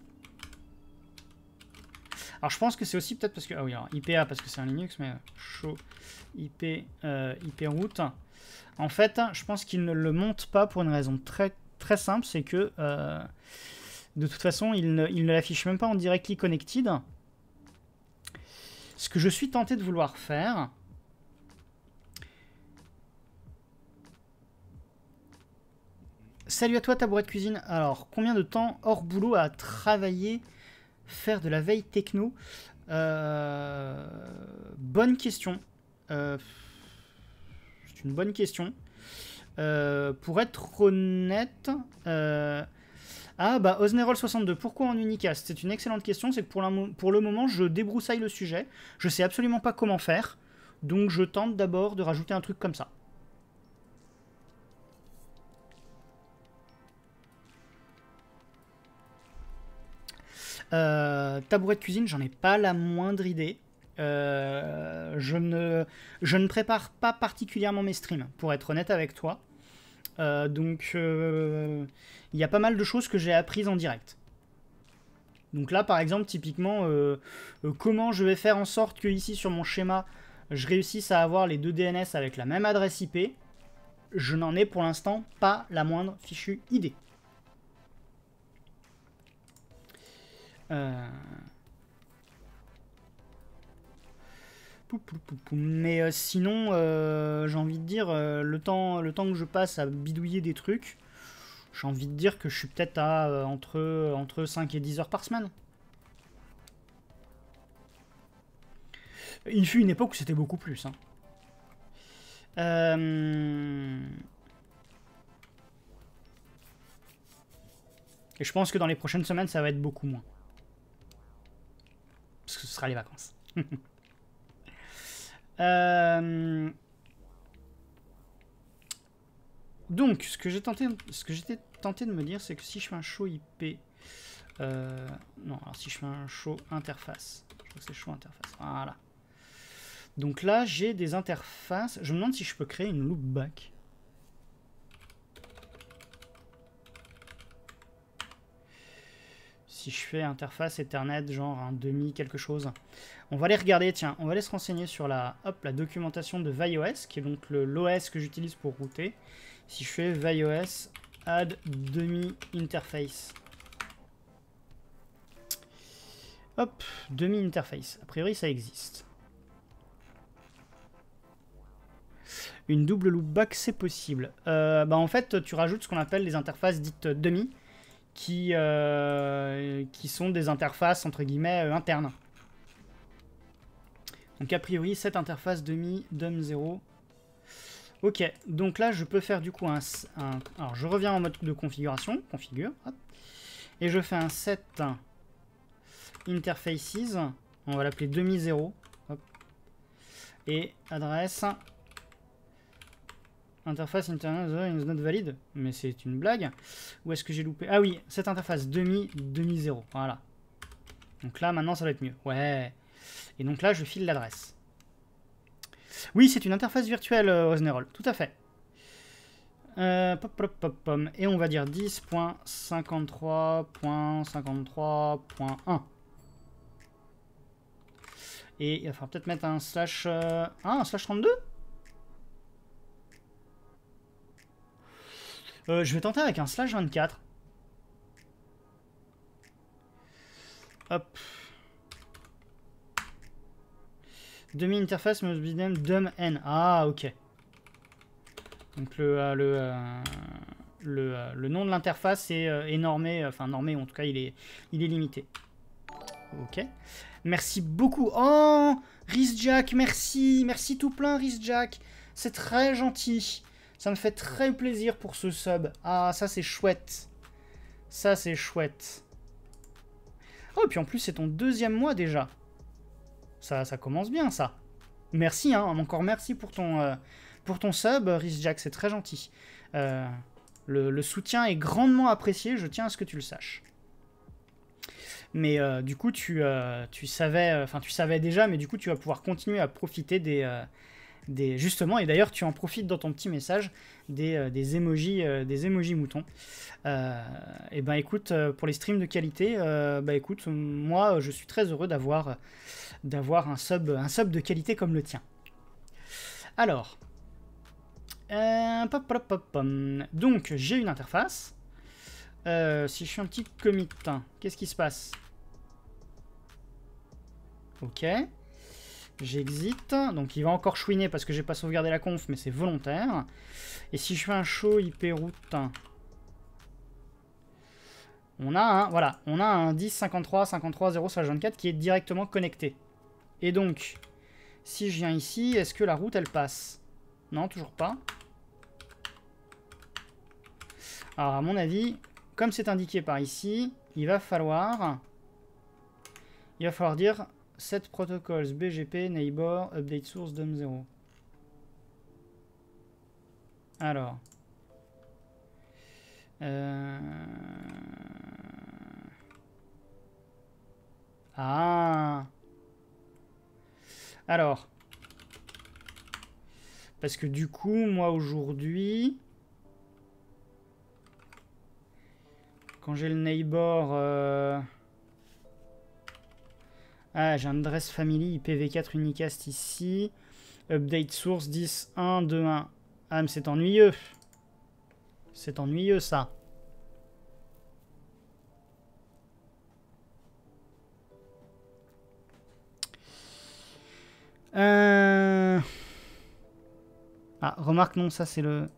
Alors je pense que c'est aussi peut-être parce que... Ah oui, alors IPA parce que c'est un Linux, mais show IP, IP route. En fait, je pense qu'il ne le monte pas pour une raison très, très simple, c'est que de toute façon, il ne l'affiche même pas en directly connected. Ce que je suis tenté de vouloir faire... Salut à toi, Tabouret de cuisine. Alors, combien de temps hors boulot à travailler, faire de la veille techno? Bonne question. C'est une bonne question. Pour être honnête... Ah bah Osnerol62, pourquoi en unicast? C'est une excellente question, c'est que pour le moment je débroussaille le sujet, je sais absolument pas comment faire, donc je tente d'abord de rajouter un truc comme ça. Tabouret de cuisine, j'en ai pas la moindre idée. Je ne prépare pas particulièrement mes streams, pour être honnête avec toi. Donc, il y a pas mal de choses que j'ai apprises en direct. Donc là, par exemple, typiquement, comment je vais faire en sorte que ici, sur mon schéma, je réussisse à avoir les deux DNS avec la même adresse IP, je n'en ai pour l'instant pas la moindre fichue idée. Mais sinon, j'ai envie de dire, le temps que je passe à bidouiller des trucs, j'ai envie de dire que je suis peut-être à entre 5 et 10 heures par semaine. Il fut une époque où c'était beaucoup plus. Hein. Et je pense que dans les prochaines semaines, ça va être beaucoup moins. Parce que ce sera les vacances. Donc, ce que j'étais tenté de me dire, c'est que si je fais un show IP... non, alors si je fais un show interface... Je crois que c'est show interface. Voilà. Donc là, j'ai des interfaces. Je me demande si je peux créer une loopback. Si je fais interface Ethernet, genre un demi quelque chose. On va aller regarder, tiens, on va aller se renseigner sur la documentation de ViOS, qui est donc l'OS que j'utilise pour router. Si je fais ViOS add demi interface. Hop, demi interface. A priori, ça existe. Une double loopback, c'est possible. En fait, tu rajoutes ce qu'on appelle les interfaces dites demi, qui sont des interfaces entre guillemets internes. Donc a priori, cette interface demi dom0. Ok, donc là je peux faire du coup alors je reviens en mode de configuration, configure, hop, et je fais un set interfaces, on va l'appeler demi0, hop, et adresse interface internet is not valid, mais c'est une blague. Où est-ce que j'ai loupé? Ah oui, cette interface demi0, voilà. Donc là maintenant ça va être mieux, ouais. Et donc là je file l'adresse. Oui, c'est une interface virtuelle, Osnerol, tout à fait. Et on va dire 10.53.53.1. Et il va falloir peut-être mettre un slash... un slash 32 ? Je vais tenter avec un slash 24. Hop. Demi interface must be named dom-n. Ah, ok. Donc le nom de l'interface est normé, enfin normé, en tout cas il est limité. Ok. Merci beaucoup. Oh, Rizjack, merci. Merci tout plein, Rizjack. C'est très gentil. Ça me fait très plaisir pour ce sub. Ah, ça c'est chouette. Ça c'est chouette. Oh, et puis en plus c'est ton deuxième mois déjà. Ça commence bien, ça. Merci, hein. Encore merci pour ton sub, Rizjack. C'est très gentil. Le soutien est grandement apprécié. Je tiens à ce que tu le saches. Mais du coup, tu savais déjà, mais du coup, tu vas pouvoir continuer à profiter justement, et d'ailleurs tu en profites dans ton petit message, des emojis moutons. Et ben écoute, pour les streams de qualité, bah écoute, moi je suis très heureux d'avoir un sub de qualité comme le tien. Alors, donc j'ai une interface. Si je fais un petit commit, qu'est-ce qui se passe? Ok. J'exit. Donc il va encore chouiner parce que j'ai pas sauvegardé la conf, mais c'est volontaire. Et si je fais un show IP route, on a un 10 53 53 0/24 qui est directement connecté. Et donc, si je viens ici, est-ce que la route elle passe? Non, toujours pas. Alors à mon avis, comme c'est indiqué par ici, il va falloir dire set protocols BGP neighbor update source dom0. Alors. Ah. Alors. Parce que du coup, moi aujourd'hui, quand j'ai le neighbor... Ah, j'ai un address family IPv4 unicast ici. Update source 10.1.2.1. Ah, mais c'est ennuyeux. C'est ennuyeux, ça. Ah, remarque, non, ça c'est le...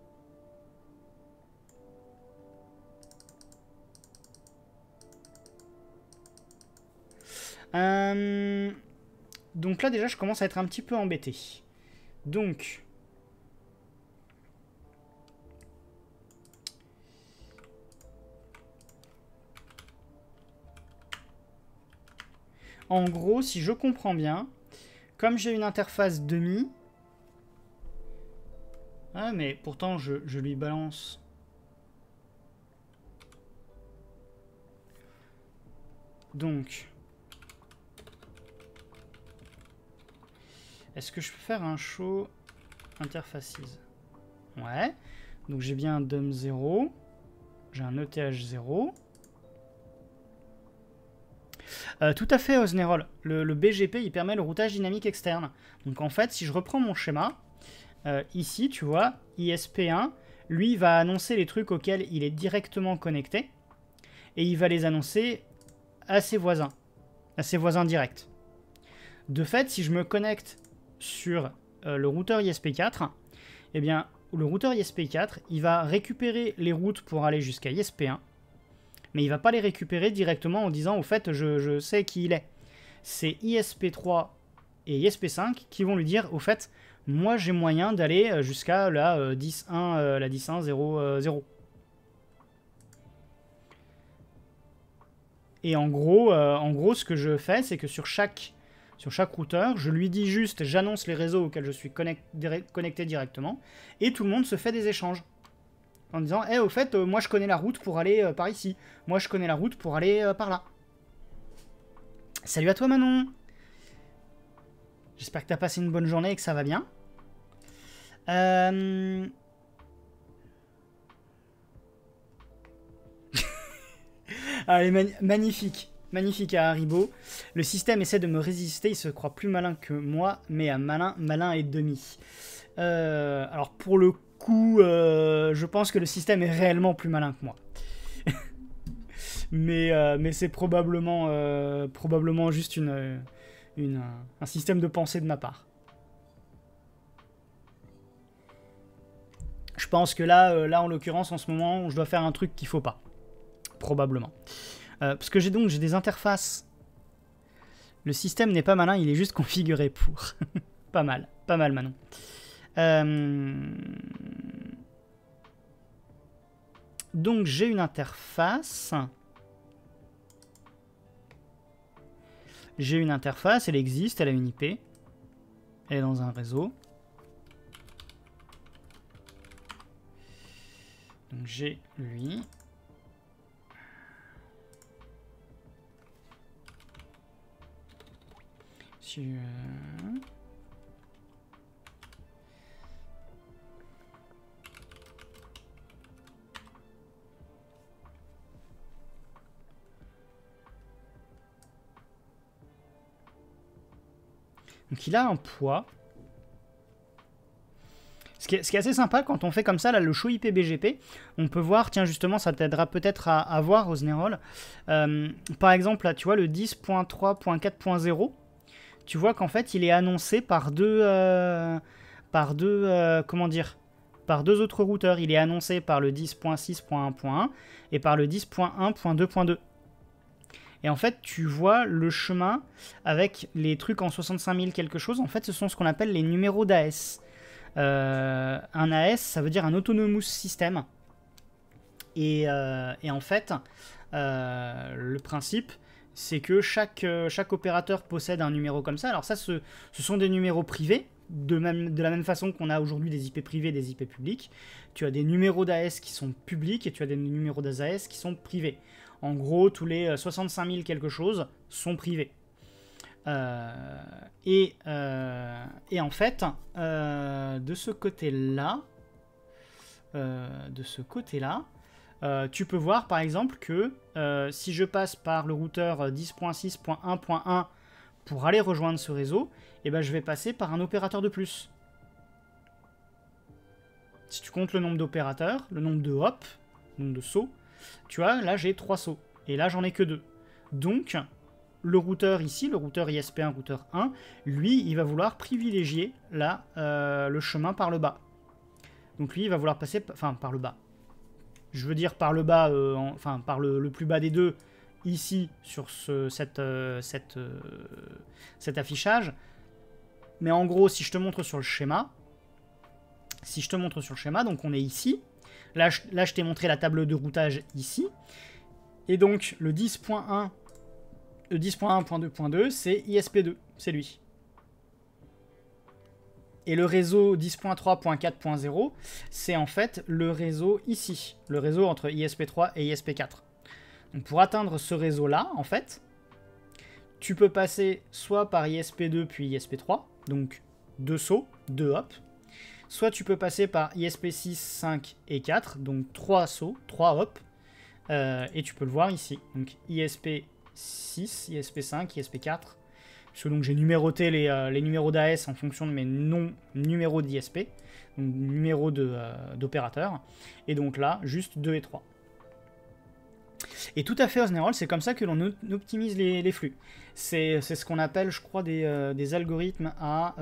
Donc là, déjà, je commence à être un petit peu embêté. Donc... En gros, si je comprends bien, comme j'ai une interface demi... Ah, mais pourtant, je lui balance... Donc... Est-ce que je peux faire un show interfaces? Ouais. Donc j'ai bien un DOM0. J'ai un ETH0. Tout à fait, Osnerol. Le BGP, il permet le routage dynamique externe. Donc en fait, si je reprends mon schéma, ici, tu vois, ISP1, lui, va annoncer les trucs auxquels il est directement connecté. Et il va les annoncer à ses voisins directs. De fait, si je me connecte sur le routeur ISP4, eh bien, le routeur ISP4, il va récupérer les routes pour aller jusqu'à ISP1, mais il va pas les récupérer directement en disant, au fait, je sais qui il est. C'est ISP3 et ISP5 qui vont lui dire, au fait, moi j'ai moyen d'aller jusqu'à la 10.1.0.0. Et en gros, ce que je fais, c'est que sur chaque routeur, je lui dis juste, j'annonce les réseaux auxquels je suis connecté directement, et tout le monde se fait des échanges. En disant, au fait, moi je connais la route pour aller par ici. Moi je connais la route pour aller par là. Salut à toi Manon. J'espère que tu as passé une bonne journée et que ça va bien. Allez, magnifique. Magnifique à Haribo. Le système essaie de me résister, il se croit plus malin que moi, mais à malin et demi. Alors pour le coup, je pense que le système est réellement plus malin que moi. mais c'est probablement juste un système de pensée de ma part. Je pense que là en l'occurrence, en ce moment, je dois faire un truc qu'il faut pas. Probablement. Parce que j'ai des interfaces. Le système n'est pas malin, il est juste configuré pour. Pas mal Manon. Donc j'ai une interface. Elle existe, elle a une IP. Elle est dans un réseau. Donc j'ai lui. Donc il a un poids. Ce qui est assez sympa quand on fait comme ça, là, le show IP BGP, on peut voir, tiens justement, ça t'aidera peut-être à voir Osnerol. Par exemple, là, tu vois le 10.3.4.0, tu vois qu'en fait, il est annoncé par comment dire, par deux autres routeurs. Il est annoncé par le 10.6.1.1 et par le 10.1.2.2. Et en fait, tu vois le chemin avec les trucs en 65 000 quelque chose. En fait, ce sont ce qu'on appelle les numéros d'AS. Un AS, ça veut dire un Autonomous System. Et en fait, le principe, c'est que chaque opérateur possède un numéro comme ça. Alors ça, ce sont des numéros privés, de la même façon qu'on a aujourd'hui des IP privés et des IP publics. Tu as des numéros d'AS qui sont publics et tu as des numéros d'AS qui sont privés. En gros, tous les 65 000 quelque chose sont privés. Et en fait, de ce côté-là, tu peux voir par exemple que si je passe par le routeur 10.6.1.1 pour aller rejoindre ce réseau, eh ben, je vais passer par un opérateur de plus. Si tu comptes le nombre d'opérateurs, le nombre de hop, le nombre de sauts, tu vois, là j'ai 3 sauts. Et là j'en ai que 2. Donc, le routeur ici, le routeur ISP1, routeur 1, lui, il va vouloir privilégier là, le chemin par le bas. Donc lui, il va vouloir passer par le bas. Je veux dire par le bas, par le plus bas des deux, ici, sur cet affichage. Mais en gros, si je te montre sur le schéma, donc on est ici. Là, je t'ai montré la table de routage ici. Et donc, le 10.1, le 10.1.2.2, c'est ISP2, c'est lui. Et le réseau 10.3.4.0, c'est en fait le réseau ici, le réseau entre ISP3 et ISP4. Donc pour atteindre ce réseau-là, en fait, tu peux passer soit par ISP2 puis ISP3, donc 2 sauts, 2 hops, soit tu peux passer par ISP6, 5 et 4, donc 3 sauts, 3 hops, et tu peux le voir ici. Donc ISP6, ISP5, ISP4, parce que donc j'ai numéroté les numéros d'AS en fonction de mes numéros d'ISP, donc numéros d'opérateurs, et donc là, juste 2 et 3. Et tout à fait, Osnerol, c'est comme ça que l'on optimise les flux. C'est ce qu'on appelle, je crois, des algorithmes à...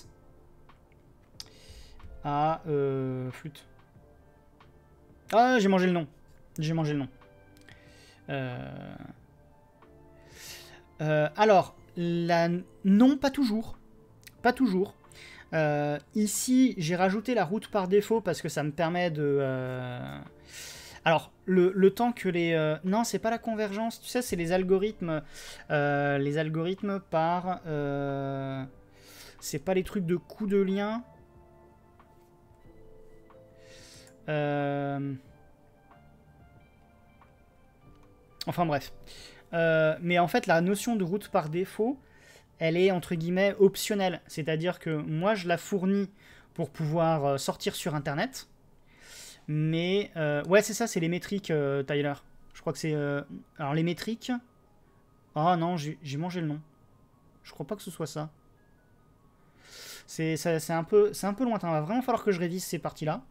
flûte. Ah, j'ai mangé le nom. Alors, non, pas toujours. Ici, j'ai rajouté la route par défaut parce que ça me permet de... Alors, le temps que les... non, c'est pas la convergence. Tu sais, c'est les algorithmes par... c'est pas les trucs de coût de lien. Enfin bref. Mais en fait, la notion de route par défaut, elle est entre guillemets optionnelle. C'est-à-dire que moi, je la fournis pour pouvoir sortir sur Internet. Mais, ouais, c'est ça, c'est les métriques, Tyler. Je crois que c'est... alors, les métriques... Ah non, j'ai mangé le nom. Je crois pas que ce soit ça. C'est un peu lointain. Il va vraiment falloir que je révise ces parties-là.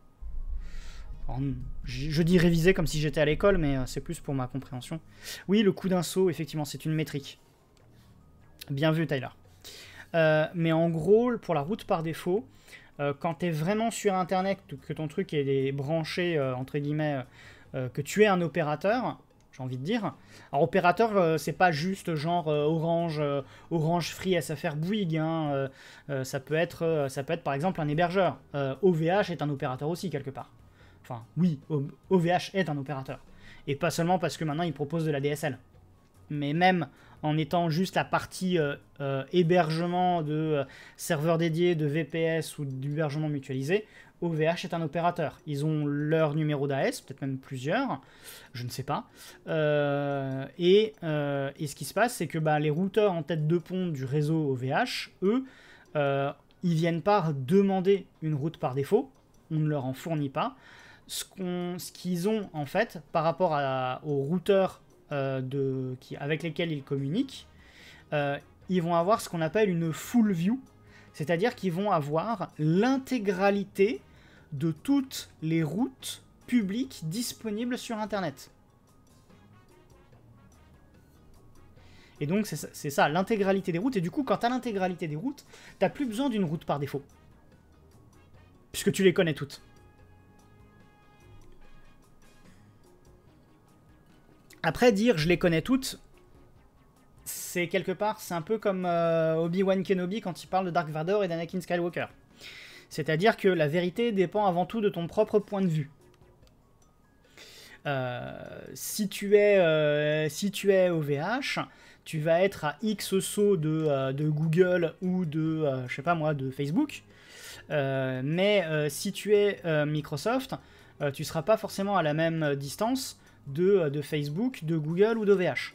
Je dis réviser comme si j'étais à l'école, mais c'est plus pour ma compréhension. Oui, le coût d'un saut, effectivement, c'est une métrique. Bien vu, Tyler. Mais en gros, pour la route par défaut, quand tu es vraiment sur Internet, que ton truc est branché, entre guillemets, que tu es un opérateur, j'ai envie de dire. Alors, opérateur, c'est pas juste genre Orange Free SFR Bouygues. Hein, ça peut être par exemple un hébergeur. OVH est un opérateur aussi, quelque part. Enfin, oui, OVH est un opérateur. Et pas seulement parce que maintenant, il propose de la DSL. Mais même en étant juste la partie hébergement de serveurs dédiés, de VPS ou d'hébergement mutualisé, OVH est un opérateur. Ils ont leur numéro d'AS, peut-être même plusieurs, je ne sais pas. Et ce qui se passe, c'est que les routeurs en tête de pont du réseau OVH, eux, ils viennent pas demander une route par défaut, on ne leur en fournit pas. Ce qu'ils ont en fait par rapport aux routeurs avec lesquels ils communiquent, ils vont avoir ce qu'on appelle une full view, c'est-à-dire qu'ils vont avoir l'intégralité de toutes les routes publiques disponibles sur Internet. Et donc c'est ça, l'intégralité des routes. Et du coup, quand tu as l'intégralité des routes, tu n'as plus besoin d'une route par défaut. Puisque tu les connais toutes. Après, dire je les connais toutes, c'est quelque part, c'est un peu comme Obi-Wan Kenobi quand il parle de Dark Vador et d'Anakin Skywalker. C'est-à-dire que la vérité dépend avant tout de ton propre point de vue. Si tu es OVH, tu vas être à X sauts de Google ou de, je sais pas moi, de Facebook. Mais si tu es Microsoft, tu seras pas forcément à la même distance de Facebook, de Google ou d'OVH.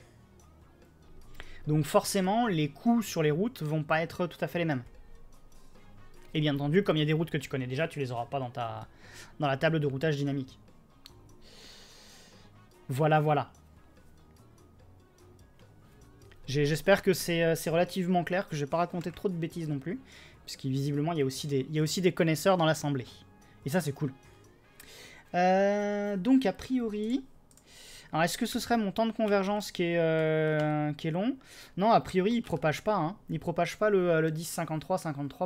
Donc forcément, les coûts sur les routes vont pas être tout à fait les mêmes. Et bien entendu, comme il y a des routes que tu connais déjà, tu les auras pas dans la table de routage dynamique. Voilà, voilà. J'espère que c'est relativement clair, que je n'ai pas raconté trop de bêtises non plus, puisqu'visiblement, il y a aussi des connaisseurs dans l'assemblée. Et ça, c'est cool. Donc, a priori... Alors, est-ce que ce serait mon temps de convergence qui est long? Non, a priori, il ne propage pas. Hein. Il ne propage pas le 10.53,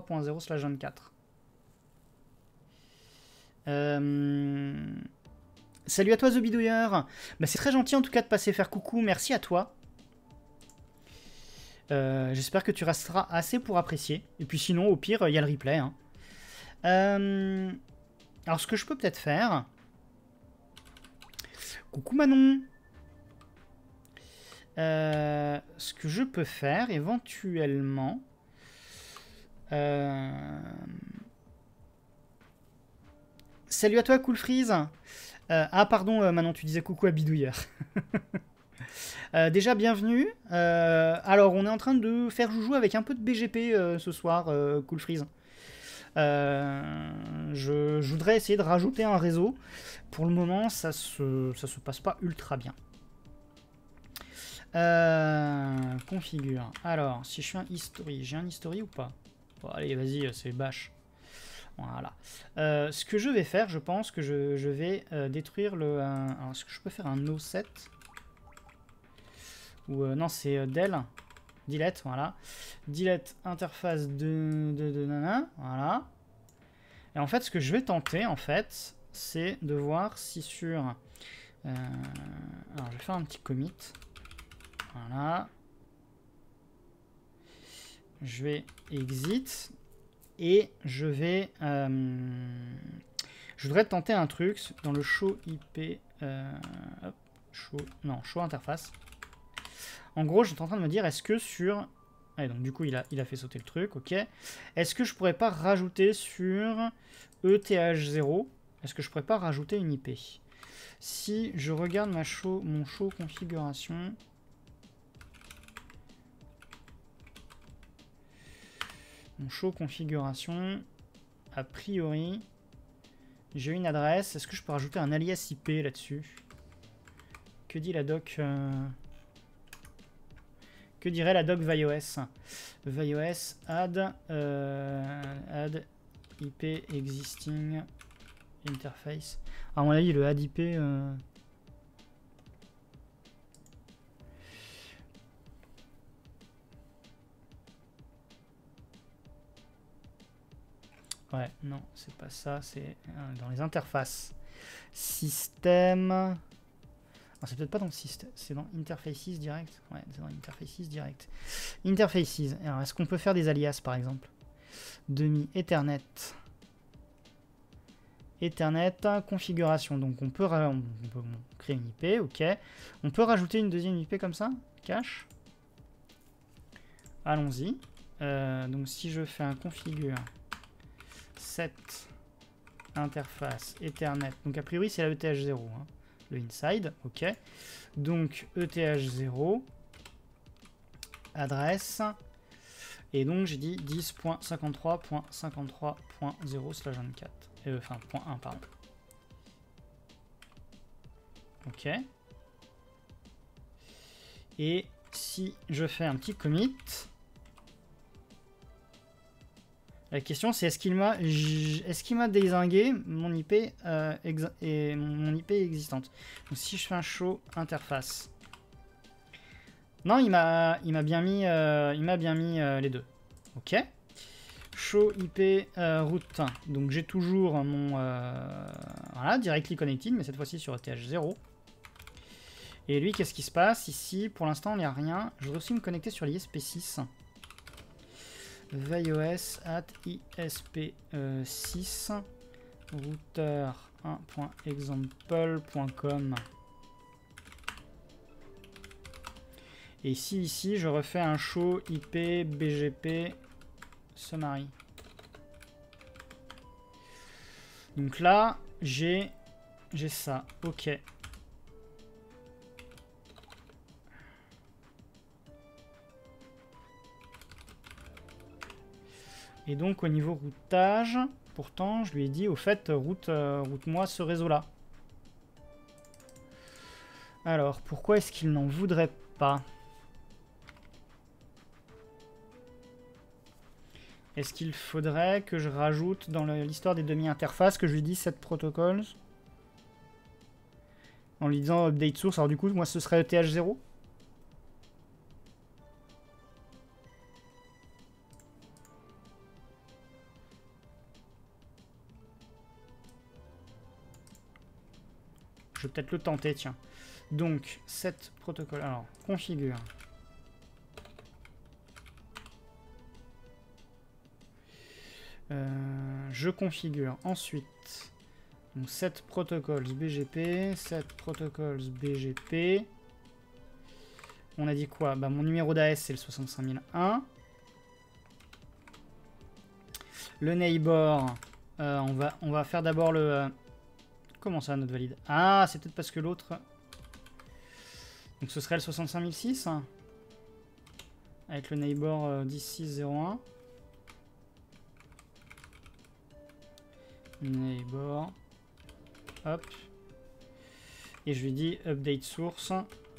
53.0/24. Salut à toi, The Bidouilleur. Bah, c'est très gentil, en tout cas, de passer faire coucou. Merci à toi. J'espère que tu resteras assez pour apprécier. Et puis sinon, au pire, il y a le replay. Hein. Alors, ce que je peux peut-être faire... Coucou Manon. Ce que je peux faire éventuellement... Salut à toi, Cool Freeze. Ah pardon Manon, tu disais coucou à Bidouilleur. Déjà bienvenue. Alors on est en train de faire joujou avec un peu de BGP ce soir, Cool Freeze. Je voudrais essayer de rajouter un réseau. Pour le moment, ça se passe pas ultra bien. Configure. Alors, si je fais un history, j'ai un history ou pas? Bon, allez, vas-y, c'est bâche. Voilà. Ce que je vais faire, je pense que je vais détruire le... alors, est-ce que je peux faire un no7? Ou non, c'est del. Delete, voilà. Delete interface de nana, voilà. Et en fait, ce que je vais tenter, en fait, c'est de voir si sur... alors, je vais faire un petit commit. Voilà. Je vais exit. Et je vais... je voudrais tenter un truc dans le show IP... hop, show interface. En gros, j'étais en train de me dire, est-ce que sur... Allez, donc du coup, il a fait sauter le truc, ok. Est-ce que je pourrais pas rajouter sur ETH0, est-ce que je pourrais pas rajouter une IP? Si je regarde mon show configuration... Mon show configuration, a priori, j'ai une adresse. Est-ce que je peux rajouter un alias IP là-dessus? Que dit la doc Que dirait la doc ViOS? ViOS add IP existing interface. À mon avis, le add IP... Ouais, non, c'est pas ça, c'est dans les interfaces. Système... C'est peut-être pas dans le système, c'est dans Interfaces direct. Ouais, c'est dans Interfaces direct. Interfaces, alors est-ce qu'on peut faire des alias par exemple? Demi Ethernet. Ethernet, configuration. Donc on peut créer une IP, ok. On peut rajouter une deuxième IP comme ça, cache. Allons-y. Donc si je fais un configure set interface Ethernet, donc a priori c'est la ETH0, hein, le inside, ok. Donc ETH0 adresse, et donc j'ai dit 10.53.53.0/24, enfin .1 pardon. Ok. Et si je fais un petit commit, la question c'est est-ce qu'il m'a dézingué mon IP mon IP existante. Donc si je fais un show interface, non, il m'a bien mis les deux. Ok. Show IP route. Donc j'ai toujours mon voilà, directly connected, mais cette fois-ci sur ETH0. Et lui, qu'est-ce qui se passe ici? Pour l'instant, il n'y a rien. Je voudrais aussi me connecter sur l'ISP6. VIOS at ISP6 router 1.example.com. Et ici, je refais un show IP BGP summary. Donc là, j'ai ça. Ok. Et donc au niveau routage, pourtant je lui ai dit au fait route-moi ce réseau-là. Alors pourquoi est-ce qu'il n'en voudrait pas? Est-ce qu'il faudrait que je rajoute dans l'histoire des demi-interfaces que je lui dise set protocols? En lui disant update source, alors du coup moi ce serait ETH0? Je vais peut-être le tenter, tiens. Donc, set protocole. Alors, configure. Je configure. Ensuite, donc set protocols BGP. Set protocols BGP. On a dit quoi? Bah, mon numéro d'AS, c'est le 65001. Le neighbor, on va faire d'abord le... Comment ça, notre valide? Ah, c'est peut-être parce que l'autre... Donc ce serait le 65006 avec le neighbor 10601. Neighbor. Hop. Et je lui dis update source.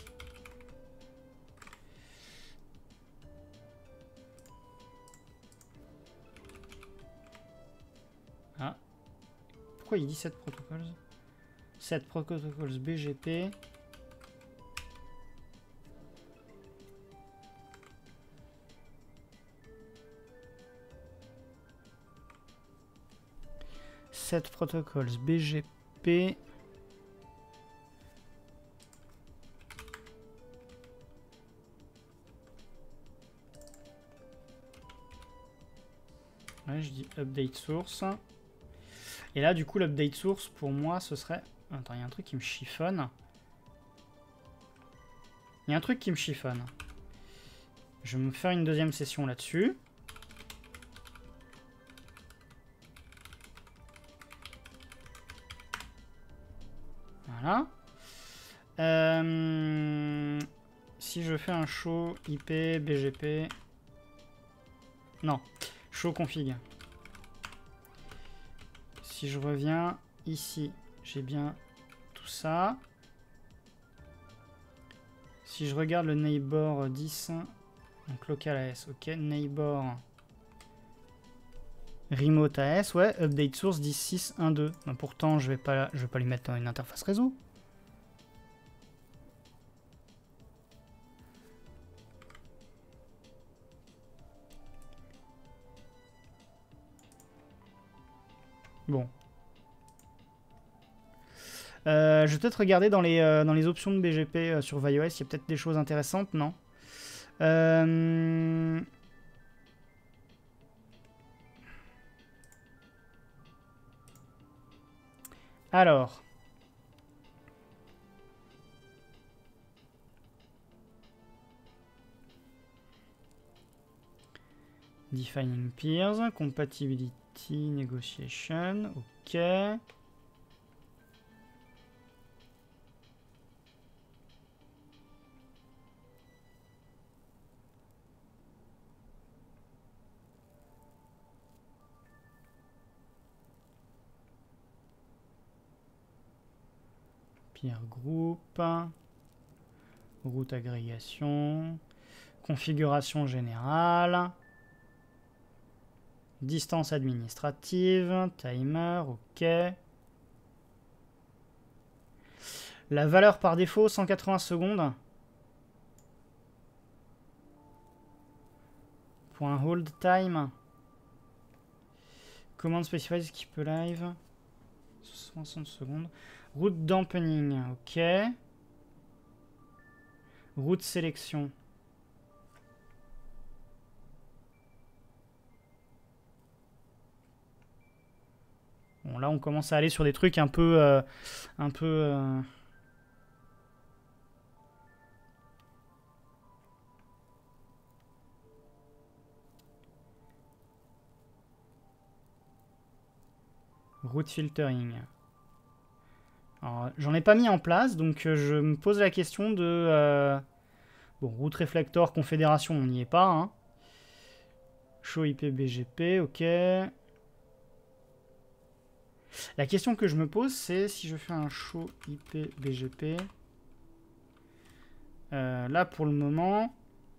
Ah. Pourquoi il dit 7 protocoles? 7 protocoles BGP. Set protocoles BGP. Ouais, je dis update source. Et là, du coup, l'update source, pour moi, ce serait... Attends, il y a un truc qui me chiffonne. Il y a un truc qui me chiffonne. Je vais me faire une deuxième session là-dessus. Voilà. Si je fais un show IP BGP... Non, show config. Si je reviens ici, j'ai bien tout ça. Si je regarde le neighbor 10, donc local AS, ok, neighbor remote AS, ouais, update source 10.6.1.2. Ben pourtant, je vais pas lui mettre une interface réseau. Bon. Je vais peut-être regarder dans les options de BGP sur VIOS, il y a peut-être des choses intéressantes, non? Alors. Defining peers, compatibility negotiation, ok. Peer group, route agrégation, Configuration générale. Distance administrative. Timer, ok. La valeur par défaut, 180 secondes. Point hold time. Command specified skip live. 60 secondes. Route dampening, ok. Route sélection. Bon, là, on commence à aller sur des trucs un peu... Route filtering. J'en ai pas mis en place, donc je me pose la question de... Bon, route réflector, confédération, on n'y est pas. Hein. Show IP BGP, ok. La question que je me pose, c'est si je fais un show IP BGP... là, pour le moment...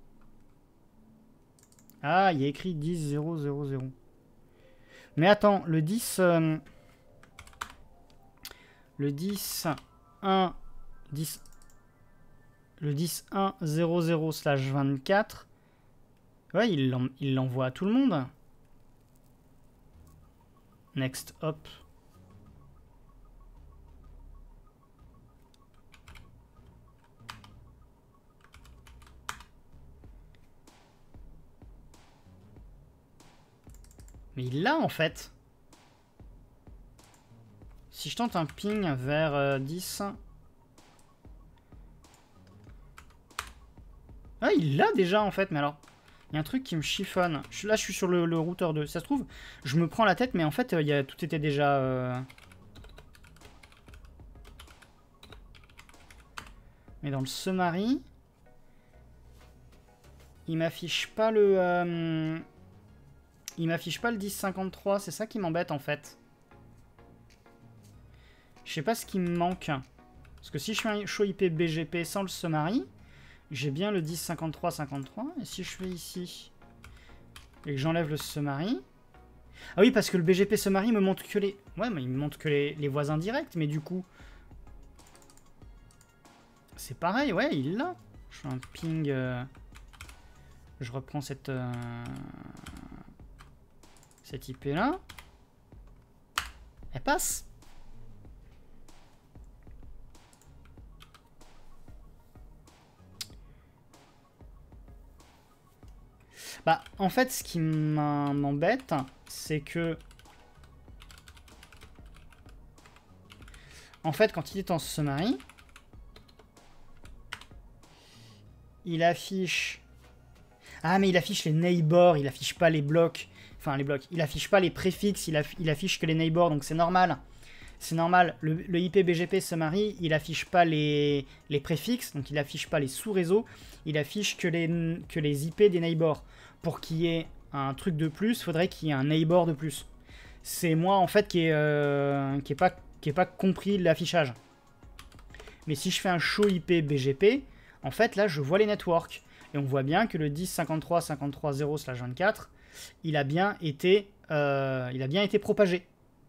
Ah, il y a écrit 10.0.0.0. Mais attends, le 10... le 10.1... 10... Le 10.1.0.0/24... Ouais, il l'envoie à tout le monde. Next, hop. Mais il l'a en fait. Si je tente un ping vers 10... Ah, il l'a déjà en fait, mais alors... Il y a un truc qui me chiffonne. Là, je suis sur le routeur 2. Ça se trouve, je me prends la tête, mais en fait, tout était déjà... Mais dans le summary... Il m'affiche pas le... Il m'affiche pas le 1053, c'est ça qui m'embête en fait. Je sais pas ce qui me manque. Parce que si je fais un show IP BGP sans le summary, j'ai bien le 1053.53. Et si je fais ici et que j'enlève le summary... Ah oui, parce que le BGP summary me montre que les... Ouais, mais il me montre que les voisins directs, mais du coup... C'est pareil, ouais, il l'a. Je fais un ping... Je reprends cette IP là. Elle passe. Bah, en fait, ce qui m'embête, c'est que... En fait, quand il est en summary, il affiche... Ah, mais il affiche les neighbors, il affiche pas les blocs. Enfin, les blocs. Il affiche pas les préfixes, il affiche que les neighbors, donc c'est normal. C'est normal. Le IP BGP summary, il affiche pas les préfixes, donc il affiche pas les sous-réseaux. Il affiche que les IP des neighbors. Pour qu'il y ait un truc de plus, il faudrait qu'il y ait un neighbor de plus. C'est moi, en fait, qui est pas compris l'affichage. Mais si je fais un show IP BGP, en fait, là, je vois les networks. Et on voit bien que le 10.53.53.0/24, il a bien été propagé.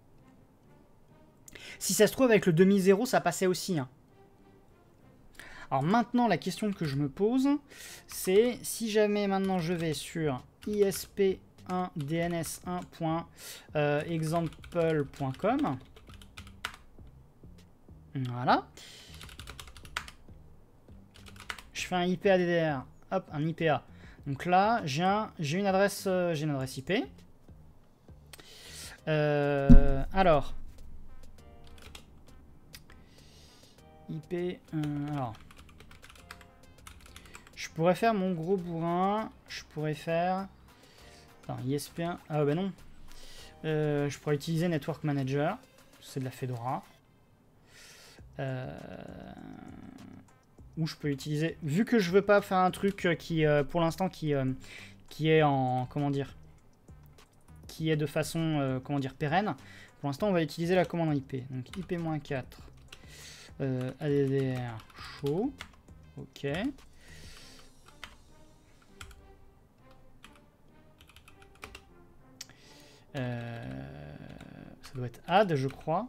Si ça se trouve, avec le demi-zéro, ça passait aussi. Hein. Alors maintenant, la question que je me pose, c'est si jamais maintenant je vais sur isp1dns1.example.com, voilà, je fais un IP ADDR, hop, un IPA. Donc là, j'ai une adresse IP. Alors, IP, alors, je pourrais faire mon gros bourrin, je pourrais faire, attends, ISP1, ah bah non, je pourrais utiliser Network Manager, c'est de la Fedora, ou je peux utiliser, vu que je veux pas faire un truc qui, pour l'instant, qui est en, comment dire, qui est de façon, comment dire, pérenne, pour l'instant, on va utiliser la commande IP, donc IP-4, ADDR show, ok. Ça doit être add, je crois.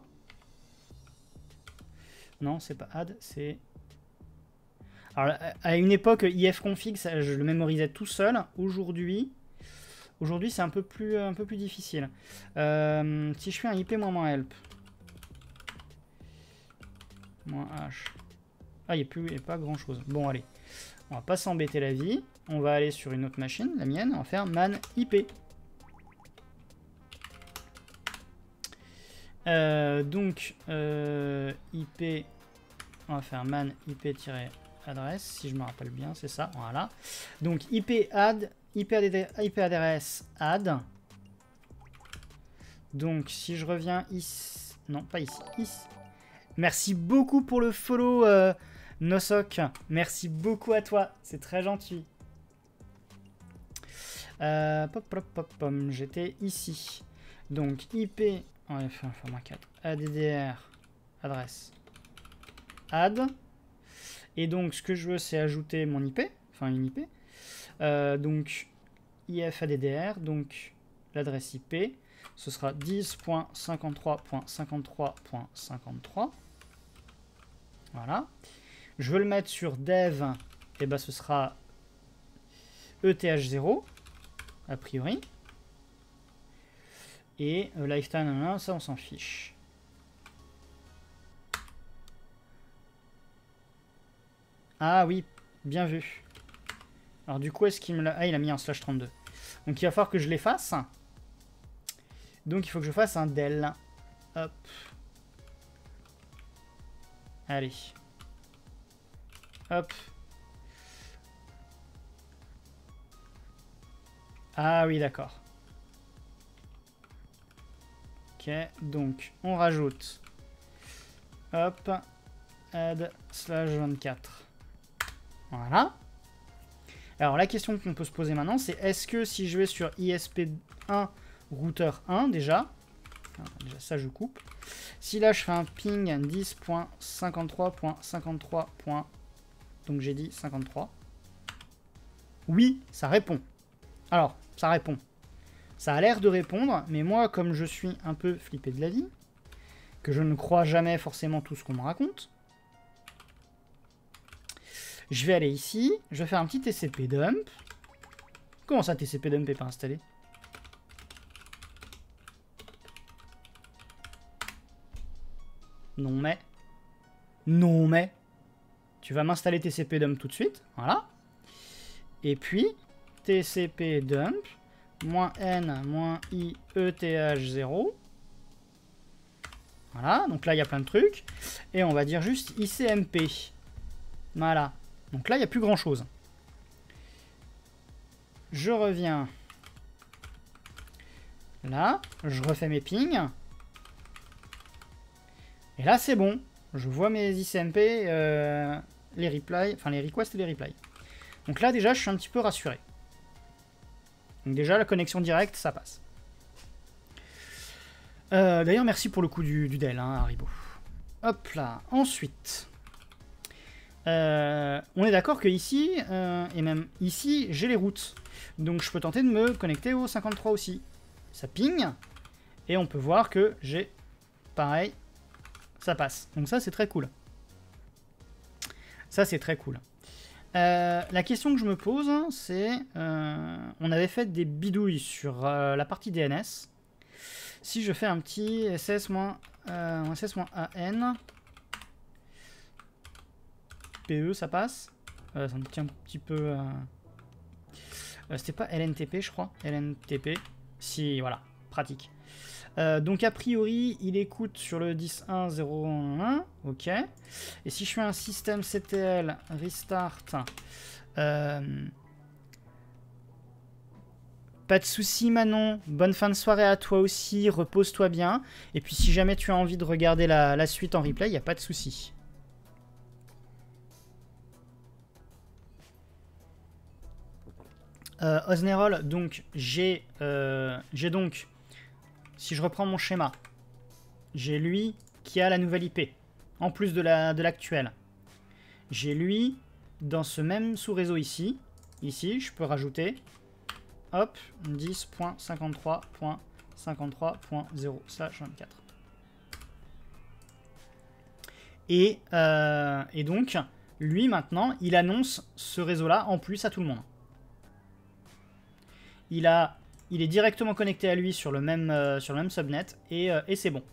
Non, c'est pas add, c'est... Alors, à une époque, ifconfig, ça, je le mémorisais tout seul. Aujourd'hui, c'est un peu plus difficile. Si je fais un ip -help, -h... Ah, il n'y a pas grand-chose. Bon, allez. On va pas s'embêter la vie. On va aller sur une autre machine, la mienne. On va faire man ip. Donc, IP... On va faire man ip-adresse, si je me rappelle bien, c'est ça, voilà. Donc IP adresse add. Donc si je reviens ici, non pas ici, ici. Merci beaucoup pour le follow, Nosok. Merci beaucoup à toi, c'est très gentil. J'étais ici. Donc IP, on va faire un format 4, addr, adresse, add. Et donc, ce que je veux, c'est ajouter mon IP, enfin une IP. Donc, if-addr, donc l'adresse IP, ce sera 10.53.53.53. Voilà. Je veux le mettre sur dev, et ben ce sera ETH0, a priori. Et lifetime, ça on s'en fiche. Ah oui, bien vu. Alors du coup, est-ce qu'il me l'a... Ah, il a mis un /32. Donc il va falloir que je l'efface. Donc il faut que je fasse un del. Hop. Allez. Hop. Ah oui, d'accord. Ok, donc on rajoute. Hop. Add /24. Voilà. Alors la question qu'on peut se poser maintenant, c'est est-ce que si je vais sur ISP1 routeur 1 déjà ça je coupe. Si là je fais un ping 10.53.53. Donc j'ai dit 53. Oui, ça répond. Alors, ça répond. Ça a l'air de répondre, mais moi comme je suis un peu flippé de la vie, que je ne crois jamais forcément tout ce qu'on me raconte, je vais aller ici, je vais faire un petit TCP dump. Comment ça, TCP dump n'est pas installé? Non mais... Non mais... Tu vas m'installer TCP dump tout de suite, voilà. Et puis, TCP dump, -n, -i, ETH0. Voilà, donc là, il y a plein de trucs. Et on va dire juste ICMP. Voilà. Donc là, il n'y a plus grand-chose. Je reviens là, je refais mes pings. Et là, c'est bon. Je vois mes ICMP, les replies, enfin les requests et les replies. Donc là, déjà, je suis un petit peu rassuré. Donc déjà, la connexion directe, ça passe. D'ailleurs, merci pour le coup du Dell, hein, Haribo. Hop là. Ensuite... on est d'accord que ici, et même ici, j'ai les routes. Donc je peux tenter de me connecter au 53 aussi. Ça ping. Et on peut voir que j'ai, pareil, ça passe. Donc ça, c'est très cool. Ça, c'est très cool. La question que je me pose, c'est... on avait fait des bidouilles sur la partie DNS. Si je fais un petit ss-an... PE, ça passe. Ça me tient un petit peu... c'était pas LNTP, je crois. LNTP. Si, voilà. Pratique. Donc, a priori, il écoute sur le 10.1.0.1. OK. Et si je fais un systemctl restart... pas de soucis, Manon. Bonne fin de soirée à toi aussi. Repose-toi bien. Et puis, si jamais tu as envie de regarder la suite en replay, il n'y a pas de soucis. Osnerol, donc j'ai donc, si je reprends mon schéma, j'ai lui qui a la nouvelle IP, en plus de l'actuelle. J'ai lui dans ce même sous-réseau ici, je peux rajouter, hop, 10.53. 53.0/24. Et donc, lui maintenant, il annonce ce réseau-là en plus à tout le monde. Il est directement connecté à lui sur le même subnet et c'est bon.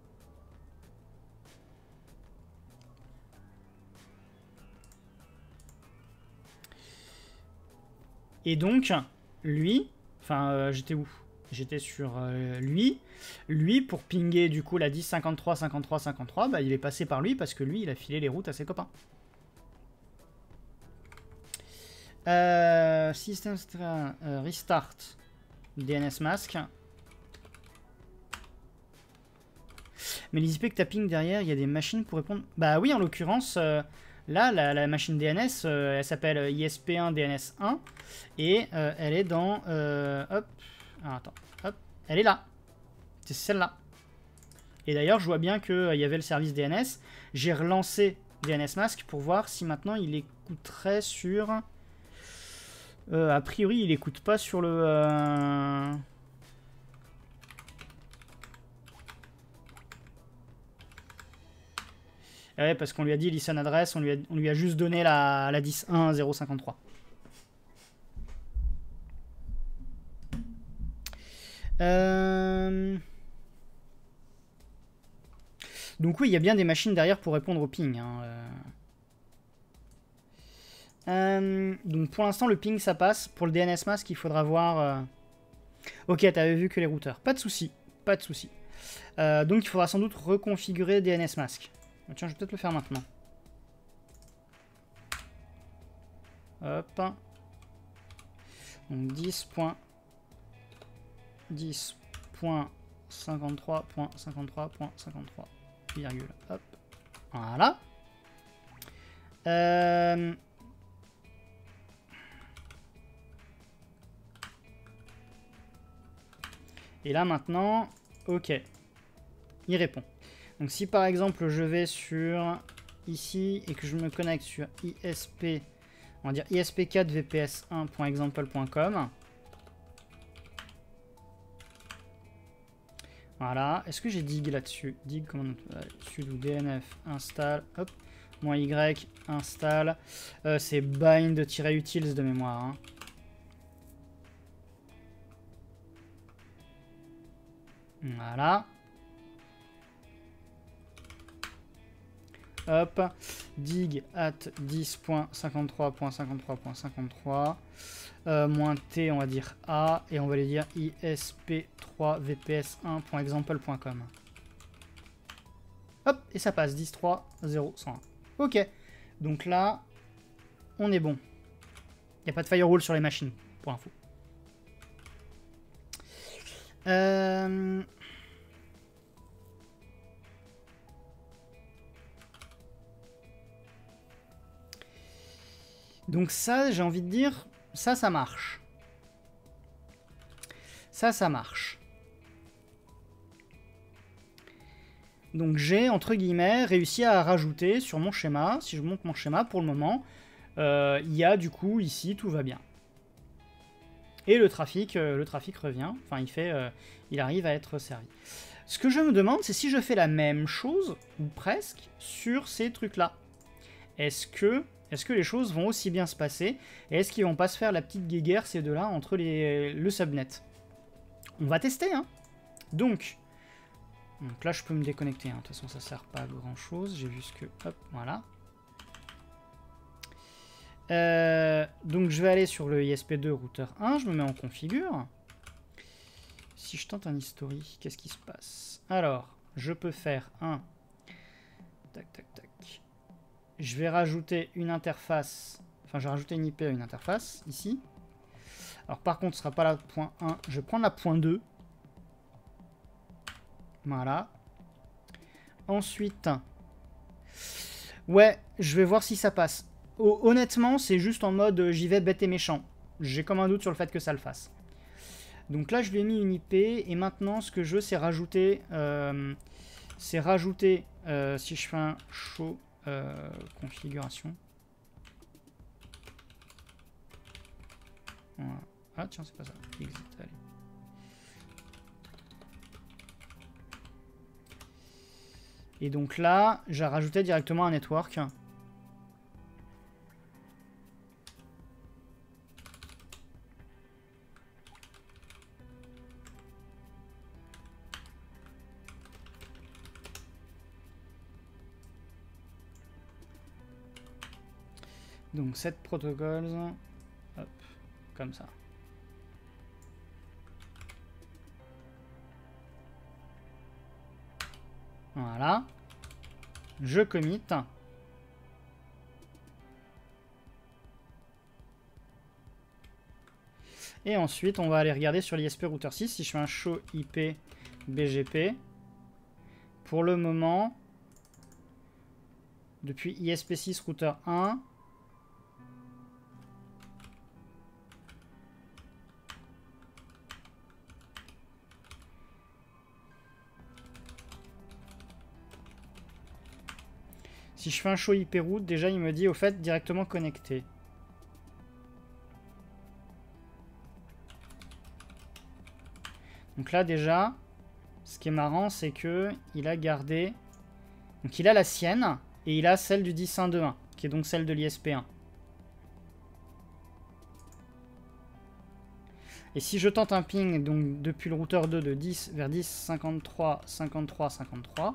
Et donc, lui, enfin, j'étais où? J'étais sur lui. Lui, pour pinguer du coup la 10 53 53 53, bah, il est passé par lui parce que lui, il a filé les routes à ses copains. System restart DNS mask. Mais les IP que tu ping derrière, il y a des machines pour répondre. Bah oui, en l'occurrence, là, la machine DNS, elle s'appelle ISP1 DNS1 et elle est dans. Hop. Alors, attends. Hop. Elle est là. C'est celle-là. Et d'ailleurs, je vois bien qu'il y avait le service DNS. J'ai relancé DNS Mask pour voir si maintenant il écouterait sur. A priori, il écoute pas sur le. Ouais, parce qu'on lui a dit listen address, on lui a juste donné la 10.1.053. Donc oui, il y a bien des machines derrière pour répondre au ping. Donc pour l'instant, le ping, ça passe. Pour le DNS mask, il faudra voir... Ok, t'avais vu que les routeurs. Pas de souci, pas de souci. Donc il faudra sans doute reconfigurer DNS mask. Tiens, je vais peut-être le faire maintenant. Hop. Donc 10.53.53.53, virgule. Hop. Voilà. Et là maintenant, ok. Il répond. Donc si par exemple je vais sur ici et que je me connecte sur ISP, on va dire isp4vps1.example.com. Voilà. Est-ce que j'ai dig là-dessus? Dig commande sudo dnf install, hop, -y install. C'est bind-utils de mémoire. Hein. Voilà. Hop, dig at 10.53.53.53, -t, on va dire A, et on va lui dire isp3vps1.example.com. Hop, et ça passe 10.3.0.101. Ok, donc là, on est bon. Il n'y a pas de firewall sur les machines, pour info. Donc ça, j'ai envie de dire, ça marche. Ça marche. Donc j'ai, entre guillemets, réussi à rajouter sur mon schéma, si je monte mon schéma pour le moment, il y a du coup, ici, tout va bien. Et le trafic revient, enfin il arrive à être servi. Ce que je me demande, c'est si je fais la même chose, ou presque, sur ces trucs-là. Est-ce que les choses vont aussi bien se passer? Et est-ce qu'ils vont pas se faire la petite guéguerre, ces deux-là, entre le subnet? On va tester, hein. Donc là, je peux me déconnecter. Hein. De toute façon, ça sert pas à grand-chose. J'ai vu ce que... Hop, voilà. Donc, je vais aller sur le ISP2 routeur 1. Je me mets en configure. Si je tente un history, qu'est-ce qui se passe? Alors, je peux faire un... Tac, tac, tac. Je vais rajouter une interface, enfin je vais rajouter une IP à une interface, ici. Alors par contre, ce ne sera pas la point 1, je vais prendre la point 2. Voilà. Ensuite, ouais, je vais voir si ça passe. Honnêtement, c'est juste en mode j'y vais bête et méchant. J'ai comme un doute sur le fait que ça le fasse. Donc là, je lui ai mis une IP, et maintenant, ce que je veux, c'est rajouter... si je fais un show... configuration. Voilà. Ah tiens, c'est pas ça. Exit, allez. Et donc là, j'ai rajouté directement un network. Donc set protocols, hop, comme ça. Voilà. Je commit. Et ensuite, on va aller regarder sur l'ISP router 6 si je fais un show IP BGP. Pour le moment, depuis ISP6 router 1, si je fais un show IP route, déjà il me dit au fait directement connecté. Donc là déjà, ce qui est marrant, c'est que il a gardé... Donc il a la sienne et il a celle du 10.1.2.1, qui est donc celle de l'ISP1. Et si je tente un ping donc depuis le routeur 2 de 10 vers 10, 53, 53, 53,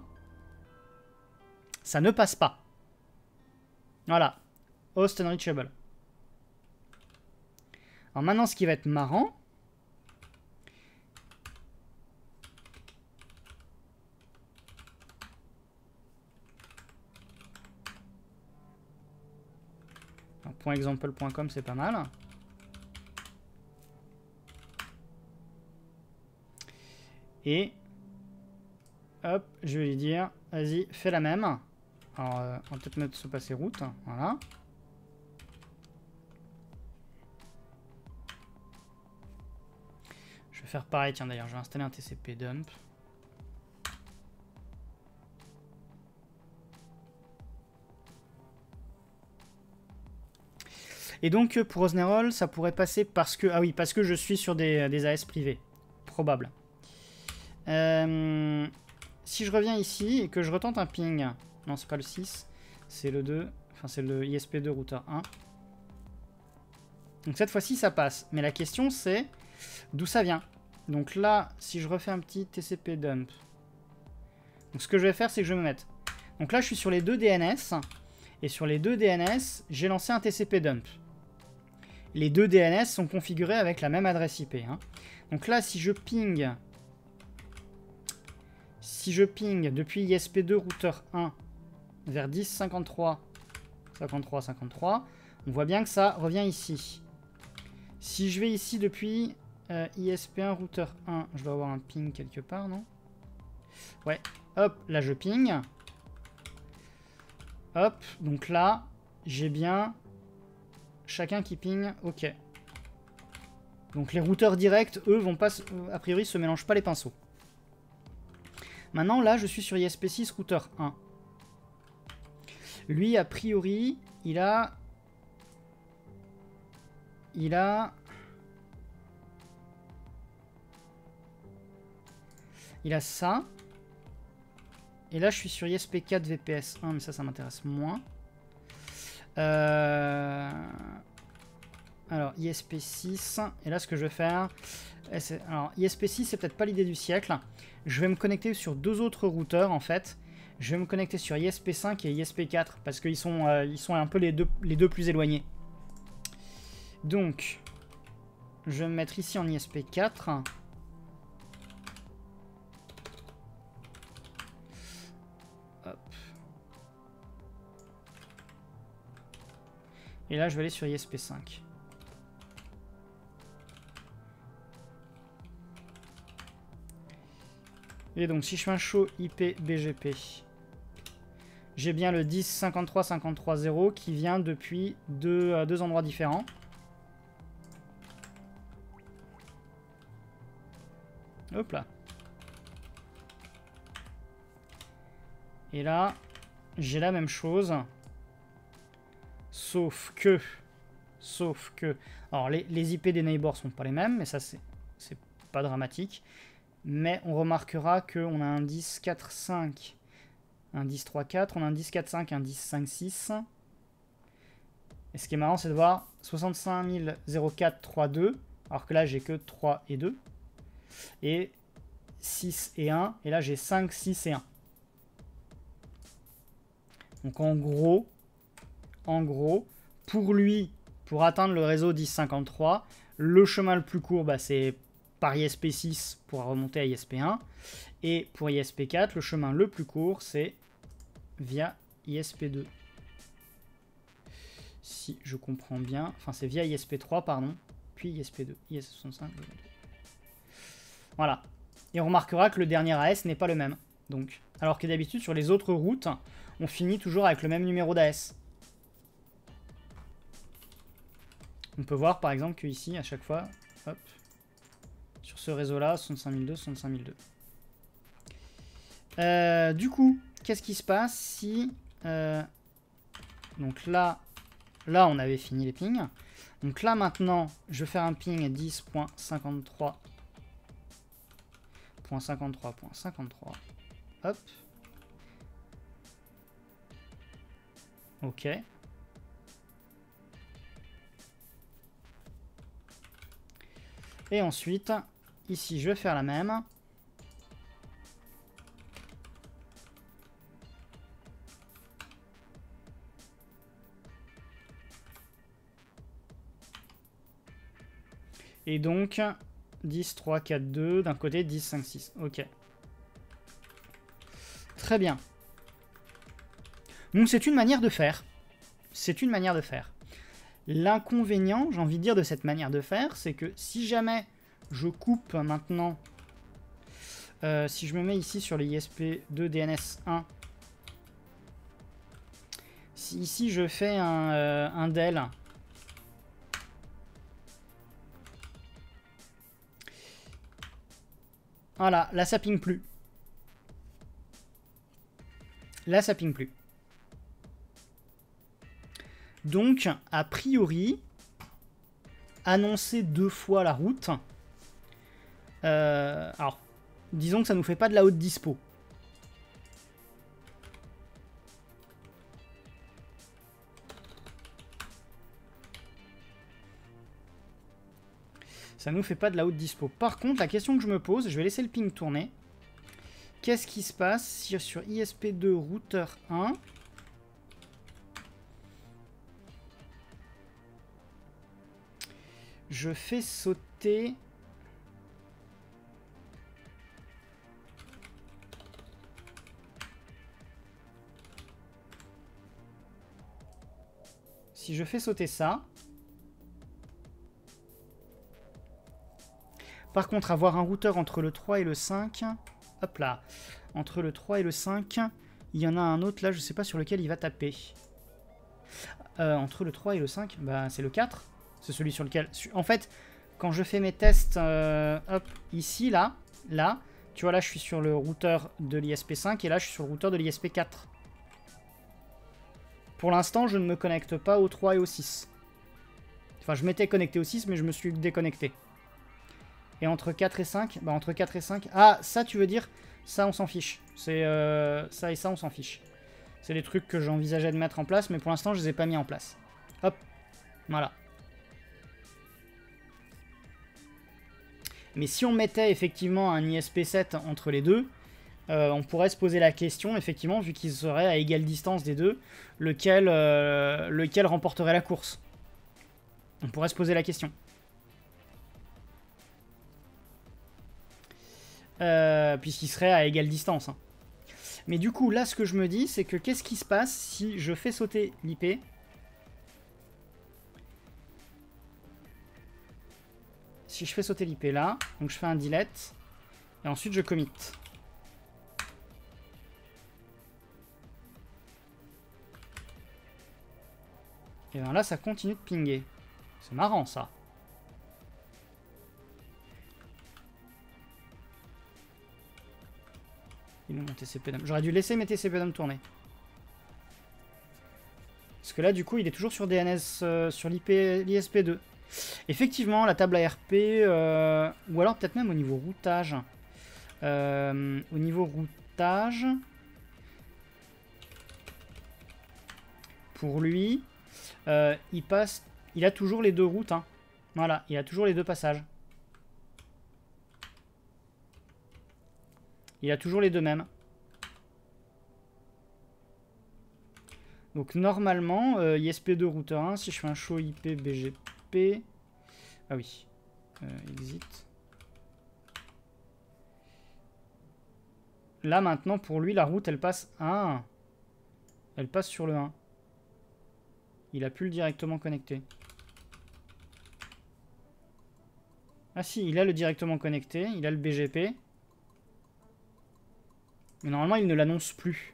ça ne passe pas. Voilà. Host unreachable. Alors maintenant, ce qui va être marrant, .example.com, c'est pas mal. Et hop, je vais lui dire, vas-y, fais la même. Alors, on va peut-être mettre se passer route. Voilà. Je vais faire pareil, tiens d'ailleurs, je vais installer un TCP dump. Et donc pour Osnerol, ça pourrait passer parce que... Ah oui, parce que je suis sur des AS privés. Probable. Si je reviens ici et que je retente un ping... Non, c'est pas le 6, c'est le 2. Enfin, c'est le ISP2 router 1. Donc cette fois-ci, ça passe. Mais la question, c'est d'où ça vient. Donc là, si je refais un petit TCP dump... Donc ce que je vais faire, c'est que je vais me mettre... Donc là, je suis sur les deux DNS. Et sur les deux DNS, j'ai lancé un TCP dump. Les deux DNS sont configurés avec la même adresse IP. Hein. Donc là, si je ping depuis ISP2 router 1 vers 10, 53, 53, 53, on voit bien que ça revient ici. Si je vais ici depuis ISP1 router 1, je dois avoir un ping quelque part, non? Ouais, hop, là je ping. Hop, donc là, j'ai bien chacun qui ping, ok. Donc les routeurs directs, eux, vont pas, a priori, se mélangent pas les pinceaux. Maintenant, là, je suis sur ISP6 router 1. Lui, a priori, il a ça. Et là, je suis sur ISP4 VPS 1, mais ça m'intéresse moins. Alors, ISP6. Et là, ce que je vais faire... Alors, ISP6, c'est peut-être pas l'idée du siècle. Je vais me connecter sur deux autres routeurs, en fait. Je vais me connecter sur ISP5 et ISP4, parce qu'ils sont un peu les deux plus éloignés. Donc, je vais me mettre ici en ISP4. Hop. Et là, je vais aller sur ISP5. Et donc, si je fais un show IP BGP, j'ai bien le 10.53.53.0 qui vient depuis deux endroits différents. Hop là. Et là, j'ai la même chose. Sauf que... Alors, les IP des neighbors sont pas les mêmes, mais ça, c'est pas dramatique. Mais on remarquera qu'on a un 10.4.5 un 10, 3, 4. On a un 10, 4, 5, un 10, 5, 6. Et ce qui est marrant, c'est de voir 65 004, 3, 2. Alors que là, j'ai que 3 et 2. Et 6 et 1. Et là, j'ai 5, 6 et 1. Donc en gros, pour lui, pour atteindre le réseau 1053, le chemin le plus court, bah, c'est par ISP6 pour remonter à ISP1. Et pour ISP4, le chemin le plus court, c'est via ISP2. Si je comprends bien. Enfin, c'est via ISP3, pardon. Puis ISP2. IS65. Voilà. Et on remarquera que le dernier AS n'est pas le même. Donc, alors que d'habitude, sur les autres routes, on finit toujours avec le même numéro d'AS. On peut voir, par exemple, qu'ici, à chaque fois, hop, sur ce réseau-là, 65002, 65002. Du coup, qu'est-ce qui se passe si... donc là, on avait fini les pings. Donc là, maintenant, je vais faire un ping 10.53.53.53. Hop. Ok. Et ensuite, ici, je vais faire la même. Et donc, 10, 3, 4, 2, d'un côté, 10, 5, 6. Ok. Très bien. Donc, c'est une manière de faire. C'est une manière de faire. L'inconvénient, j'ai envie de dire, de cette manière de faire, c'est que si jamais je coupe maintenant, si je me mets ici sur les ISP2 DNS1, si ici je fais un del, voilà, là ça ping plus. Là ça ping plus. Donc, a priori, annoncer 2 fois la route. Alors, disons que ça nous fait pas de la haute dispo. Ça nous fait pas de la haute dispo. Par contre, la question que je me pose, je vais laisser le ping tourner. Qu'est-ce qui se passe si sur ISP2 routeur 1... je fais sauter... Si je fais sauter ça... Par contre, avoir un routeur entre le 3 et le 5... Hop là. Entre le 3 et le 5, il y en a un autre là, je sais pas sur lequel il va taper. Entre le 3 et le 5, bah, c'est le 4. C'est celui sur lequel... En fait, quand je fais mes tests, hop, ici, là, tu vois, là, je suis sur le routeur de l'ISP5 et là, je suis sur le routeur de l'ISP4. Pour l'instant, je ne me connecte pas au 3 et au 6. Enfin, je m'étais connecté au 6, mais je me suis déconnecté. Et entre 4 et 5, bah, entre 4 et 5... Ah, ça, tu veux dire, ça, on s'en fiche. C'est ça et ça, on s'en fiche. C'est des trucs que j'envisageais de mettre en place, mais pour l'instant, je les ai pas mis en place. Hop, voilà. Mais si on mettait effectivement un ISP7 entre les deux, on pourrait se poser la question, effectivement, vu qu'ils seraient à égale distance des deux, lequel remporterait la course. On pourrait se poser la question. Puisqu'ils seraient à égale distance. Hein. Mais du coup, là, ce que je me dis, c'est que qu'est-ce qui se passe si je fais sauter l'IP ? Si je fais sauter l'IP là, donc je fais un delete, et ensuite je commit. Et bien là, ça continue de pinguer. C'est marrant, ça. Il est mon TCP-DOM. J'aurais dû laisser mes TCP-DOM tourner. Parce que là, du coup, il est toujours sur DNS, sur l'ISP2. Effectivement, la table ARP, ou alors peut-être même au niveau routage. Au niveau routage, pour lui, il a toujours les deux routes. Hein. Voilà, il a toujours les deux passages. Il a toujours les deux mêmes. Donc normalement, ISP2 routeur 1, si je fais un show IP BGP... Ah oui, exit. Là maintenant, pour lui, la route, elle passe... Ah, elle passe sur le 1. Il a pu le directement connecter. Ah si, il a le directement connecté, il a le BGP. Mais normalement, il ne l'annonce plus.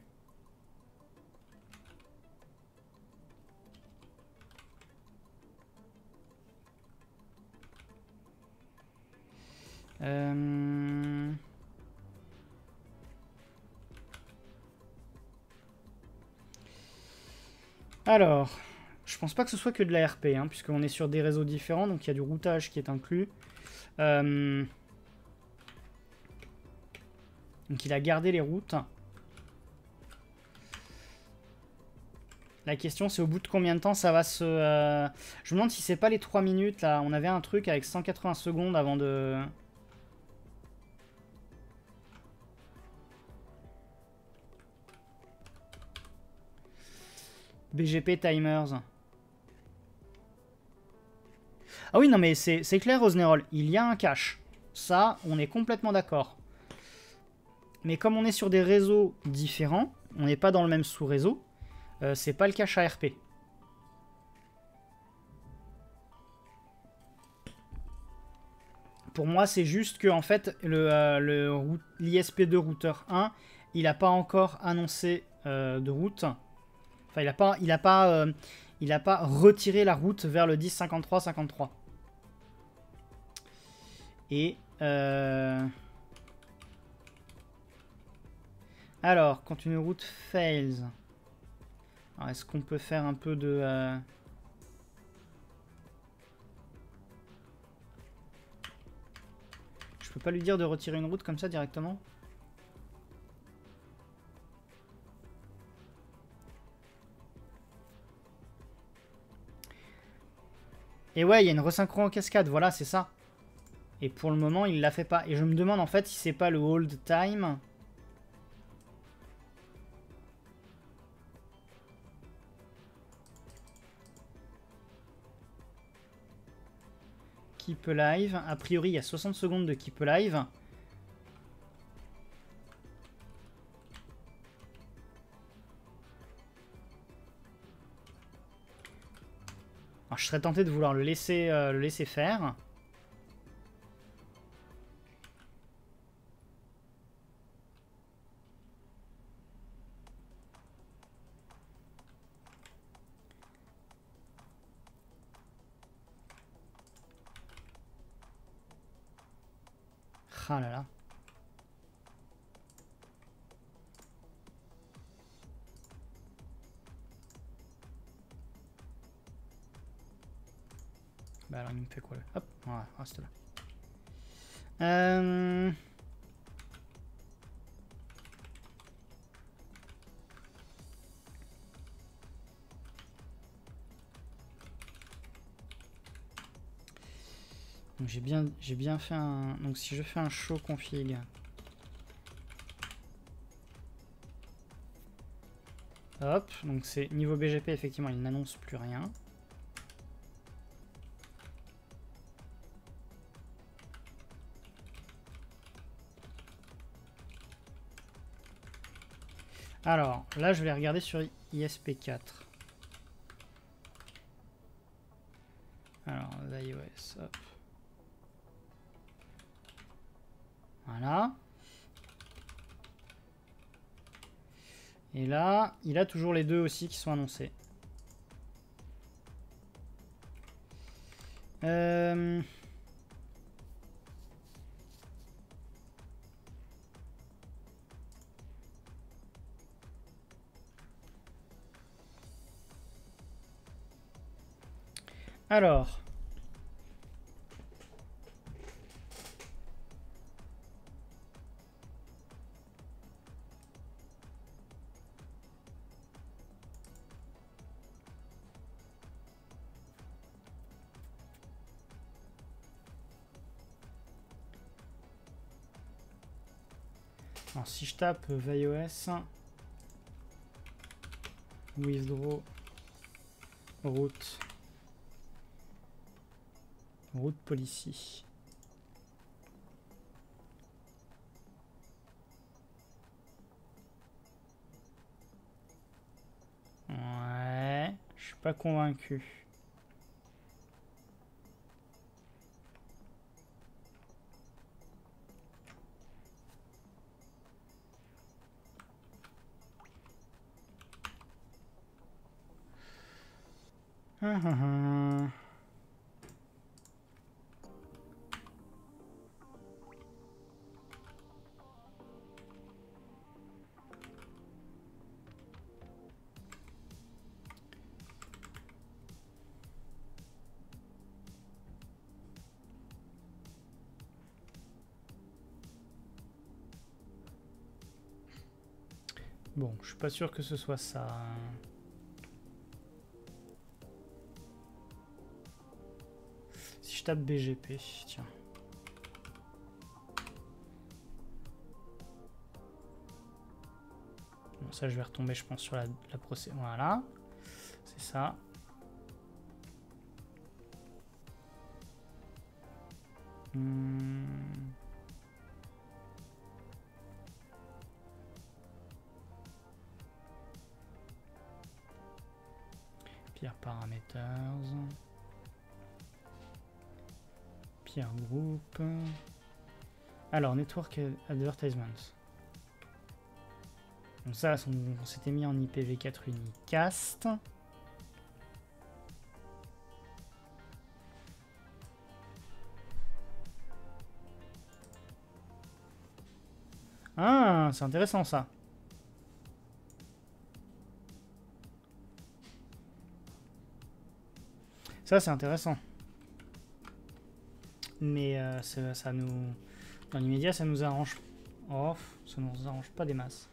Alors, je pense pas que ce soit que de la RP, hein, puisqu'on est sur des réseaux différents, donc il y a du routage qui est inclus. Donc il a gardé les routes. La question c'est au bout de combien de temps ça va se... Je me demande si c'est pas les 3 minutes là. On avait un truc avec 180 secondes avant de... BGP timers. Ah oui non mais c'est clair Osnerol, il y a un cache. Ça on est complètement d'accord. Mais comme on est sur des réseaux différents, on n'est pas dans le même sous-réseau, c'est pas le cache ARP. Pour moi, c'est juste que en fait, l'ISP2 routeur 1, il n'a pas encore annoncé de route. Enfin, il a pas retiré la route vers le 10.53.53. Et alors, quand une route fails, est-ce qu'on peut faire un peu de... Je peux pas lui dire de retirer une route comme ça directement? Et ouais, il y a une resynchro en cascade, voilà, c'est ça. Et pour le moment, il l'a fait pas. Et je me demande en fait si c'est pas le hold time... Keep live. A priori, il y a 60 secondes de keep live. Alors, je serais tenté de vouloir le laisser faire. Ah là là. Bah alors il me fait quoi là? Hop, voilà, reste là. Donc j'ai bien fait un... Donc si je fais un show config... Hop, donc c'est niveau BGP, effectivement, il n'annonce plus rien. Alors, là, je vais regarder sur ISP4. Alors, iOS, hop. Voilà. Et là, il a toujours les deux aussi qui sont annoncés. Alors... Alors si je tape ViOS, withdraw route policy. Ouais, je suis pas convaincu. Bon, je suis pas sûr que ce soit ça. Si je tape BGP, tiens. Bon, ça, je vais retomber, je pense, sur la procédure. Voilà. C'est ça. Peer parameters. Peer group. Alors, network advertisements. Donc ça, on s'était mis en IPv4 unicast. Ah, c'est intéressant ça. Ça, c'est intéressant. Mais ça nous... Dans l'immédiat, ça nous arrange... Oh, ça nous arrange pas des masses.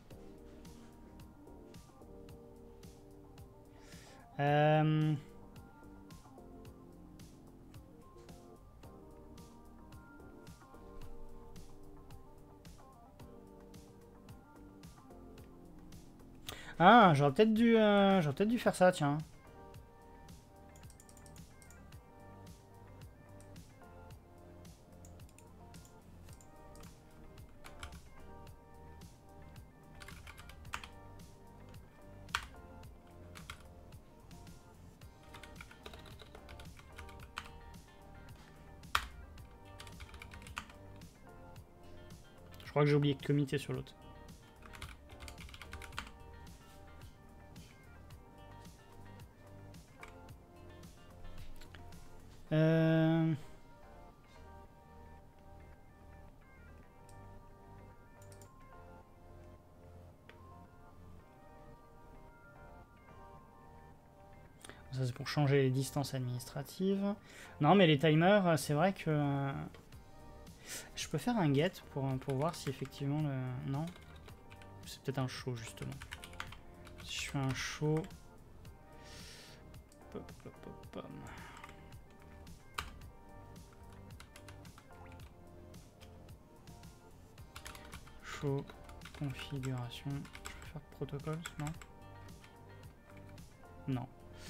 Ah, j'aurais peut-être dû faire ça, tiens. Je crois que j'ai oublié de committer sur l'autre. Ça, c'est pour changer les distances administratives. Non, mais les timers, c'est vrai que... je peux faire un get pour voir si effectivement le... Non. C'est peut-être un show, justement. Si je fais un show... Show configuration. Je peux faire protocole, non? Non.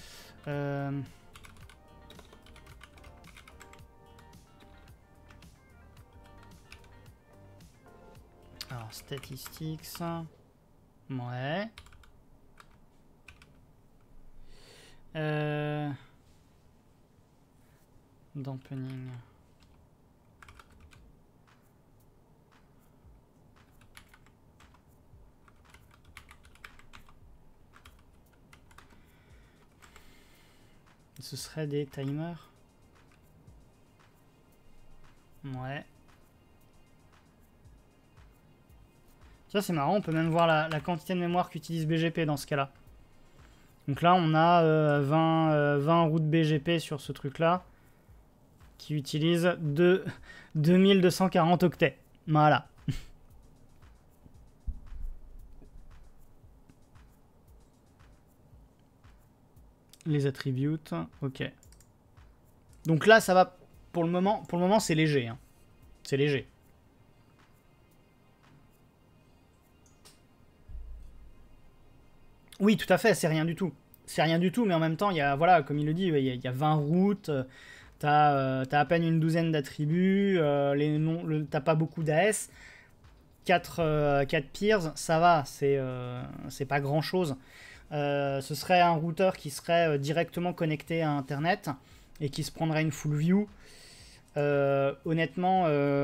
Alors, statistics. Ouais. Dampening. Ce serait des timers. Ouais. Ça c'est marrant, on peut même voir la quantité de mémoire qu'utilise BGP dans ce cas-là. Donc là on a 20 routes BGP sur ce truc-là qui utilise 2240 octets. Voilà. Les attributes, ok. Donc là ça va, pour le moment c'est léger. Hein. C'est léger. Oui, tout à fait, c'est rien du tout. C'est rien du tout, mais en même temps, il y a, voilà, comme il le dit, il y a 20 routes, t'as à peine une douzaine d'attributs, t'as pas beaucoup d'AS, 4 peers, ça va, c'est pas grand-chose. Ce serait un routeur qui serait directement connecté à Internet et qui se prendrait une full view. Honnêtement,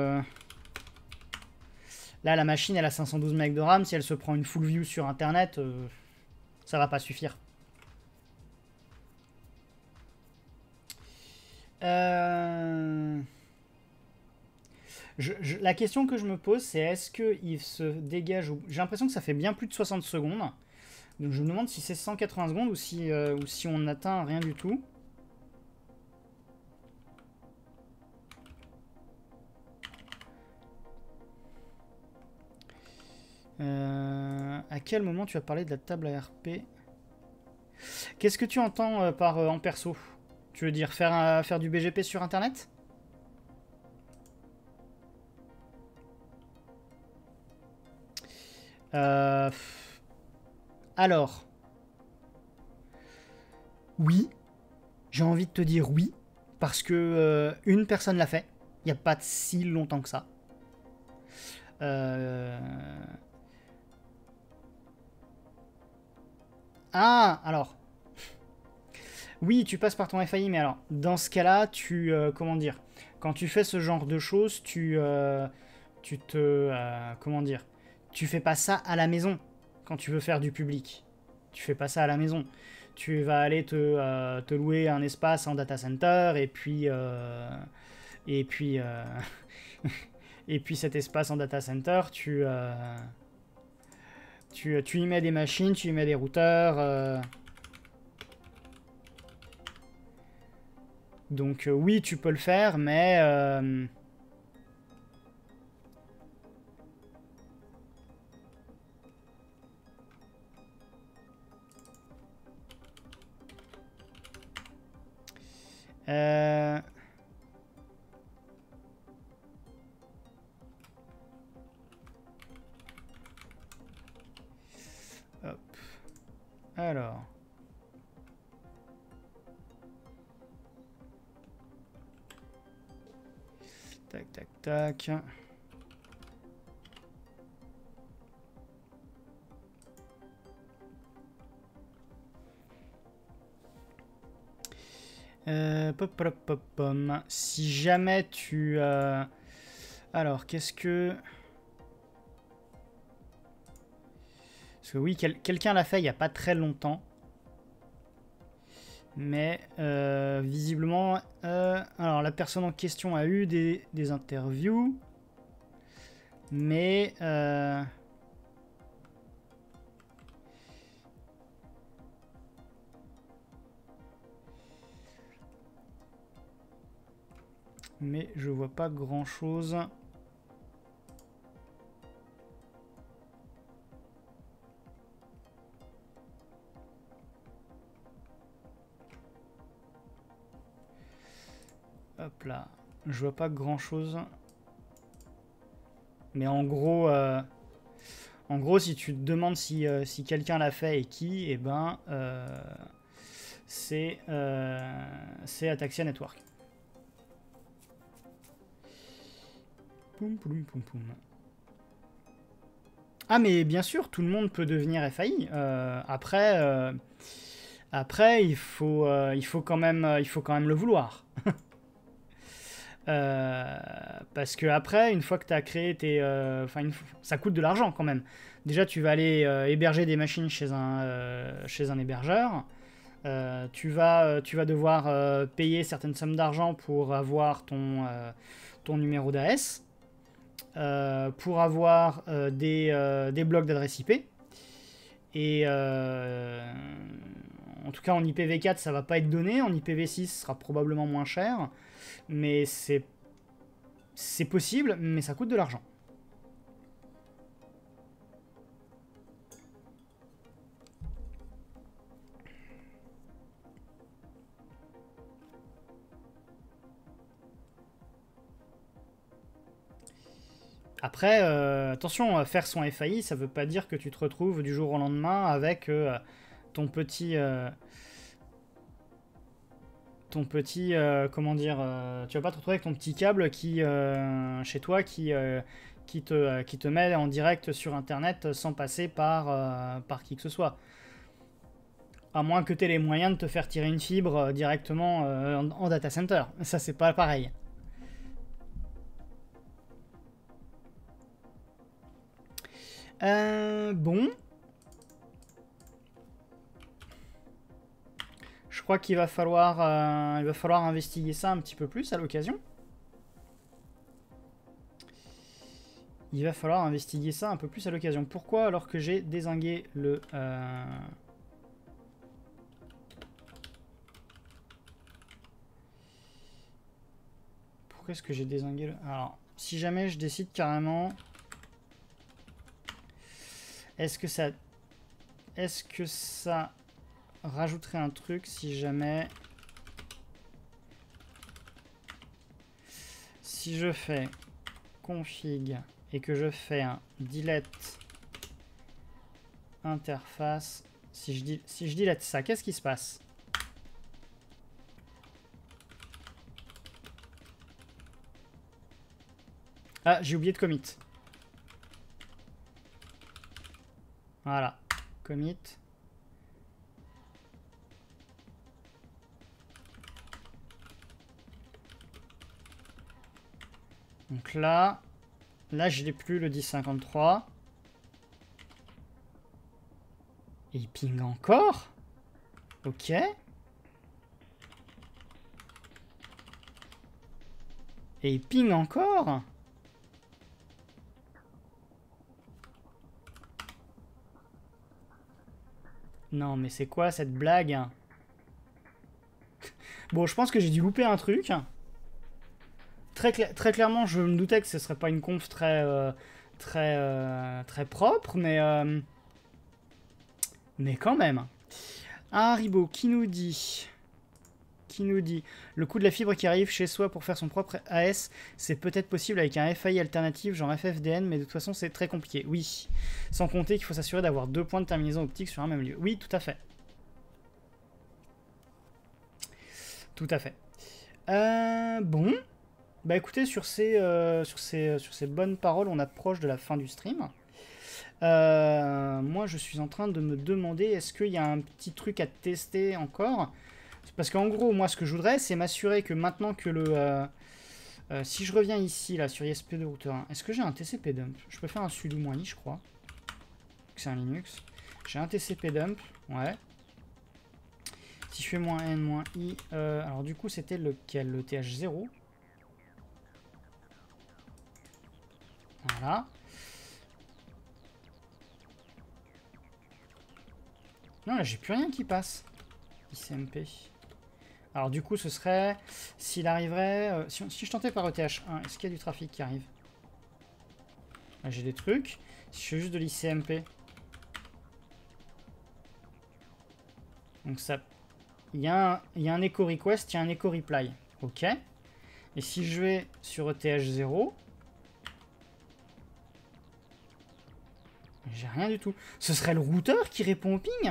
là, la machine, elle a 512 MB de RAM. Si elle se prend une full view sur Internet, ça va pas suffire. La question que je me pose, c'est est-ce qu'il se dégage... J'ai l'impression que ça fait bien plus de 60 secondes. Donc je me demande si c'est 180 secondes ou si on n'atteint rien du tout. À quel moment tu as parlé de la table ARP? Qu'est-ce que tu entends par en perso? Tu veux dire faire du BGP sur Internet? Alors, oui, j'ai envie de te dire oui, parce que une personne l'a fait, il n'y a pas si longtemps que ça. Ah, alors, oui, tu passes par ton FAI, mais alors, dans ce cas-là, comment dire, quand tu fais ce genre de choses, comment dire, tu fais pas ça à la maison quand tu veux faire du public. Tu fais pas ça à la maison. Tu vas aller te louer un espace en data center et puis et puis cet espace en data center, tu y mets des machines, tu y mets des routeurs. Donc oui, tu peux le faire, mais euh, hop. Alors. Tac, tac, tac. Pop, pop, pop, pom. Si jamais tu... Alors, qu'est-ce que... Parce que oui, quelqu'un l'a fait il n'y a pas très longtemps. Mais visiblement... alors, la personne en question a eu des interviews. Mais... mais je vois pas grand-chose. Hop là. Je vois pas grand-chose. Mais en gros, si tu te demandes si quelqu'un l'a fait et qui, eh ben, c'est Ataxia Network. Poum, poum, poum, poum. Ah mais bien sûr, tout le monde peut devenir FAI. Après, il faut quand même le vouloir. Parce que après, une fois que tu as créé tes... ça coûte de l'argent quand même. Déjà, tu vas aller héberger des machines chez un hébergeur. Tu vas devoir payer certaines sommes d'argent pour avoir ton numéro d'AS. Pour avoir des blocs d'adresse IP. Et en tout cas, en IPv4, ça va pas être donné. En IPv6, ce sera probablement moins cher. Mais c'est possible, mais ça coûte de l'argent. Après, attention, faire son FAI, ça veut pas dire que tu te retrouves du jour au lendemain avec ton petit... comment dire, tu vas pas te retrouver avec ton petit câble qui, chez toi qui te met en direct sur internet sans passer par qui que ce soit. À moins que tu aies les moyens de te faire tirer une fibre directement en data center. Ça, c'est pas pareil. Bon. Je crois qu'il va falloir investiguer ça un petit peu plus à l'occasion. Il va falloir investiguer ça un peu plus à l'occasion. Pourquoi alors que j'ai dézingué le... Pourquoi est-ce que j'ai dézingué le... Alors, si jamais je décide carrément... Est-ce que ça rajouterait un truc si jamais... Si je fais config et que je fais un delete interface, si je delete ça, qu'est-ce qui se passe? Ah, j'ai oublié de commit. Voilà, commit. Donc là je n'ai plus le 1053. Et il ping encore. Ok. Et il ping encore. Non, mais c'est quoi cette blague? Bon, je pense que j'ai dû louper un truc. Très clairement, je me doutais que ce serait pas une conf très propre, mais quand même. Haribo qui nous dit... Le coût de la fibre qui arrive chez soi pour faire son propre AS, c'est peut-être possible avec un FAI alternatif, genre FFDN, mais de toute façon, c'est très compliqué. Oui. Sans compter qu'il faut s'assurer d'avoir 2 points de terminaison optique sur un même lieu. Oui, tout à fait. Tout à fait. Bon. Bah écoutez, sur ces bonnes paroles, on approche de la fin du stream. Moi, je suis en train de me demander, est-ce qu'il y a un petit truc à tester encore ? Parce qu'en gros, moi, ce que je voudrais, c'est m'assurer que maintenant que le... si je reviens ici, là, sur ISP2 routeur 1, est-ce que j'ai un TCP dump? Je peux faire un sudo -i, je crois. C'est un Linux. J'ai un TCP dump, ouais. Si je fais -n, -i... alors du coup, c'était lequel? Le TH0. Voilà. Non, là, j'ai plus rien qui passe. ICMP. Alors du coup, ce serait... S'il arriverait... si je tentais par ETH1, est-ce qu'il y a du trafic qui arrive? Là, j'ai des trucs. Si je fais juste de l'ICMP... Donc ça... Il y a un echo request, il y a un echo reply. Ok. Et si je vais sur ETH0... J'ai rien du tout. Ce serait le routeur qui répond au ping?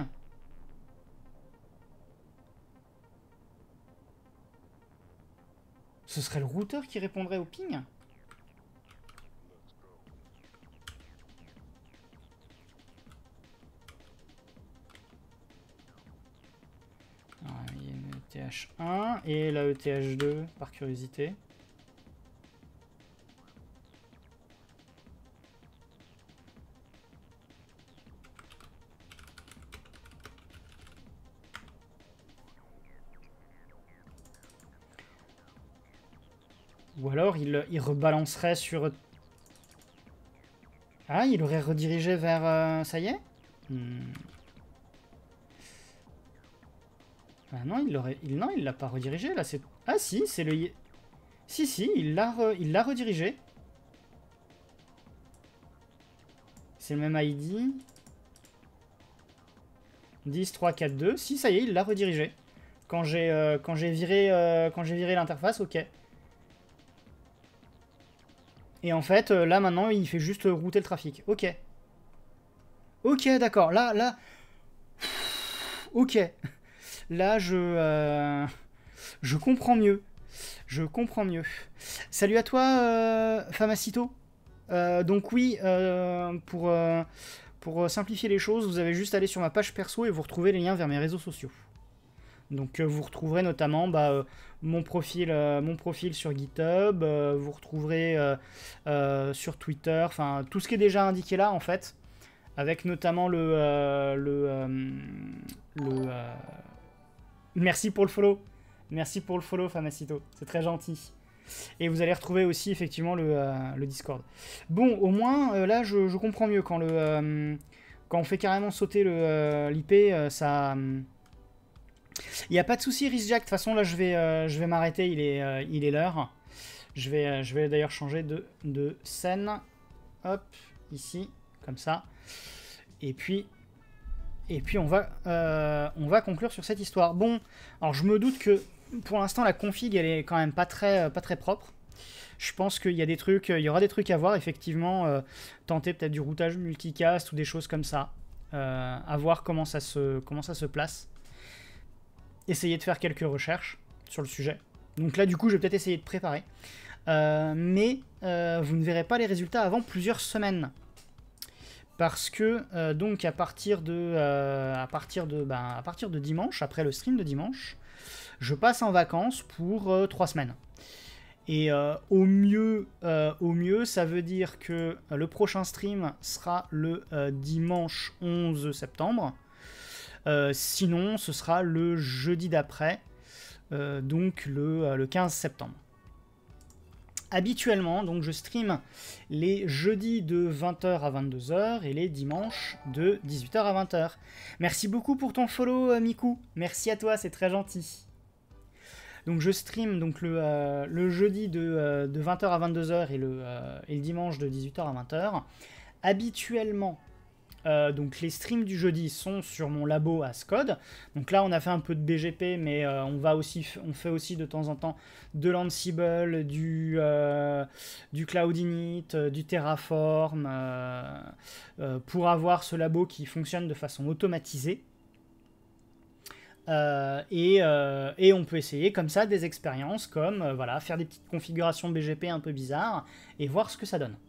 Ce serait le routeur qui répondrait au ping? Alors, il y a une ETH1 et la ETH2 par curiosité. Ou alors il rebalancerait sur... Ah, il aurait redirigé vers... ça y est Ah non, non, il l'a pas redirigé, là, c'est... Ah si, c'est le... Si, il l'a redirigé. C'est le même ID. 10, 3, 4, 2. Si, ça y est, il l'a redirigé. Quand j'ai viré l'interface, ok. Et en fait, là, maintenant, il fait juste router le trafic. Ok. Ok, d'accord. Là... Ok, là je comprends mieux. Je comprends mieux. Salut à toi, Famacito. Donc oui, pour simplifier les choses, vous avez juste à aller sur ma page perso et vous retrouvez les liens vers mes réseaux sociaux. Donc vous retrouverez notamment mon profil sur GitHub, vous retrouverez sur Twitter, enfin tout ce qui est déjà indiqué là en fait, avec notamment merci pour le follow. Merci pour le follow, Famacito. C'est très gentil. Et vous allez retrouver aussi effectivement le Discord. Bon, au moins, là, je comprends mieux. Quand on fait carrément sauter l'IP, ça... Il n'y a pas de souci, Rizjack. De toute façon, là, je vais m'arrêter. Il est l'heure. Je vais d'ailleurs changer de scène. Hop, ici, comme ça. Et puis on va conclure sur cette histoire. Bon, alors je me doute que pour l'instant la config elle est quand même pas très propre. Je pense qu'il y a il y aura des trucs à voir effectivement, tenter peut-être du routage multicast ou des choses comme ça, à voir comment ça se place. Essayer de faire quelques recherches sur le sujet. Donc là du coup je vais peut-être essayer de préparer, mais vous ne verrez pas les résultats avant plusieurs semaines. Parce que donc à partir de dimanche, après le stream de dimanche, je passe en vacances pour 3 semaines. Et au mieux, ça veut dire que le prochain stream sera le dimanche 11 septembre. Sinon, ce sera le jeudi d'après, donc le 15 septembre. Habituellement, donc je stream les jeudis de 20h à 22h et les dimanches de 18h à 20h. Merci beaucoup pour ton follow, Miku. Merci à toi, c'est très gentil. Donc je stream donc le jeudi de 20h à 22h et le dimanche de 18h à 20h. Habituellement, donc les streams du jeudi sont sur mon labo à Scode. Donc là on a fait un peu de BGP, mais on fait aussi de temps en temps de l'Ansible, du Cloud Init, du Terraform, pour avoir ce labo qui fonctionne de façon automatisée. Et on peut essayer comme ça des expériences comme voilà, faire des petites configurations BGP un peu bizarres et voir ce que ça donne.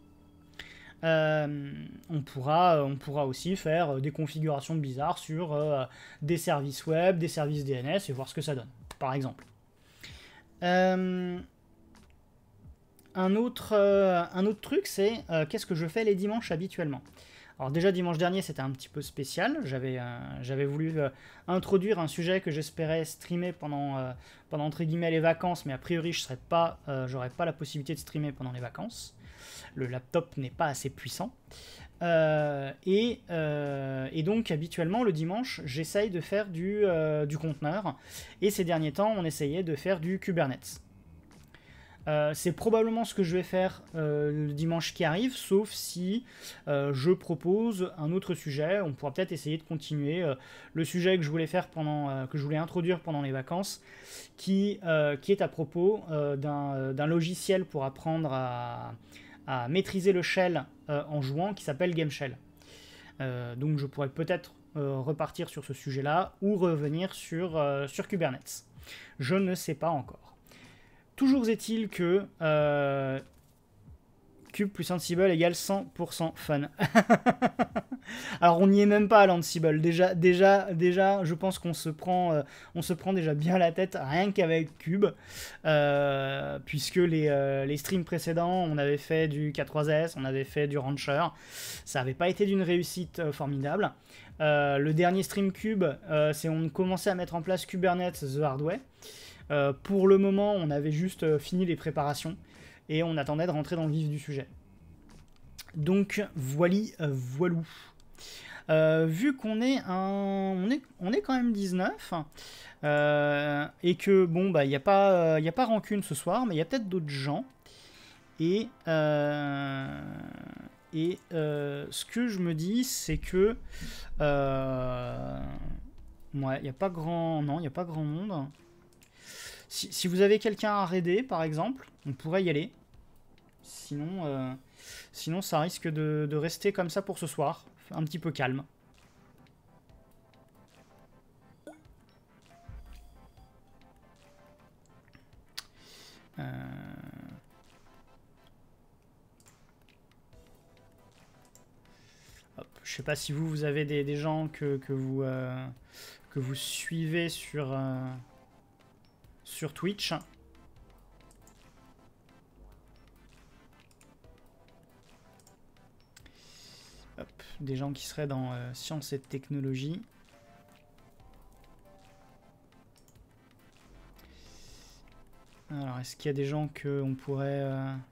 On pourra aussi faire des configurations bizarres sur des services web, des services DNS et voir ce que ça donne, par exemple. Un autre truc, c'est qu'est-ce que je fais les dimanches habituellement. Alors déjà dimanche dernier c'était un petit peu spécial, j'avais voulu introduire un sujet que j'espérais streamer pendant entre guillemets les vacances, mais a priori j'aurais pas la possibilité de streamer pendant les vacances. Le laptop n'est pas assez puissant. Et donc habituellement le dimanche j'essaye de faire du conteneur, et ces derniers temps on essayait de faire du Kubernetes. C'est probablement ce que je vais faire le dimanche qui arrive, sauf si je propose un autre sujet. On pourra peut-être essayer de continuer le sujet que je voulais faire que je voulais introduire pendant les vacances, qui est à propos d'un logiciel pour apprendre à maîtriser le shell en jouant, qui s'appelle GameShell. Donc je pourrais peut-être repartir sur ce sujet-là ou revenir sur Kubernetes. Je ne sais pas encore. Toujours est-il que Cube plus Ansible égale 100% fun. Alors on n'y est même pas à l'Ansible. Déjà, je pense qu'on se prend déjà bien la tête rien qu'avec Cube, puisque les streams précédents, on avait fait du K3S, on avait fait du Rancher. Ça n'avait pas été d'une réussite formidable. Le dernier stream Cube, c'est on commençait à mettre en place Kubernetes The Hard Way. Pour le moment, on avait juste fini les préparations et on attendait de rentrer dans le vif du sujet. Donc voilou. Vu qu'on est on est quand même 19 et que bon bah il y a pas Rancune ce soir, mais il y a peut-être d'autres gens et ce que je me dis, c'est que ouais, il y a pas grand monde. Si vous avez quelqu'un à raider, par exemple, on pourrait y aller. Sinon ça risque de rester comme ça pour ce soir, un petit peu calme. Je sais pas si vous avez des gens que vous suivez sur Twitch. Hop, des gens qui seraient dans sciences et technologies. Alors, est-ce qu'il y a des gens qu'on pourrait...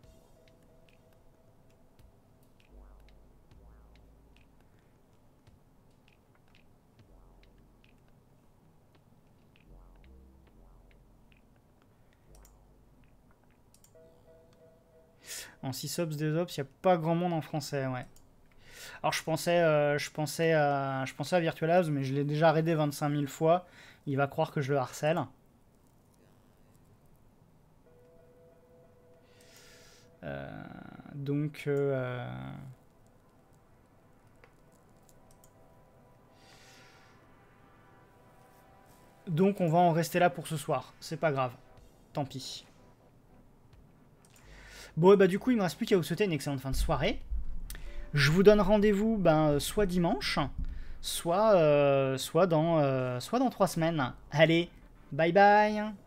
En 6 ops, 2 ops, il n'y a pas grand monde en français, ouais. Alors je pensais à Virtual Labs, mais je l'ai déjà raidé 25 000 fois. Il va croire que je le harcèle. Donc on va en rester là pour ce soir. C'est pas grave. Tant pis. Bon, et bah du coup, il me reste plus qu'à vous souhaiter une excellente fin de soirée. Je vous donne rendez-vous soit dimanche, soit dans 3 semaines. Allez, bye bye.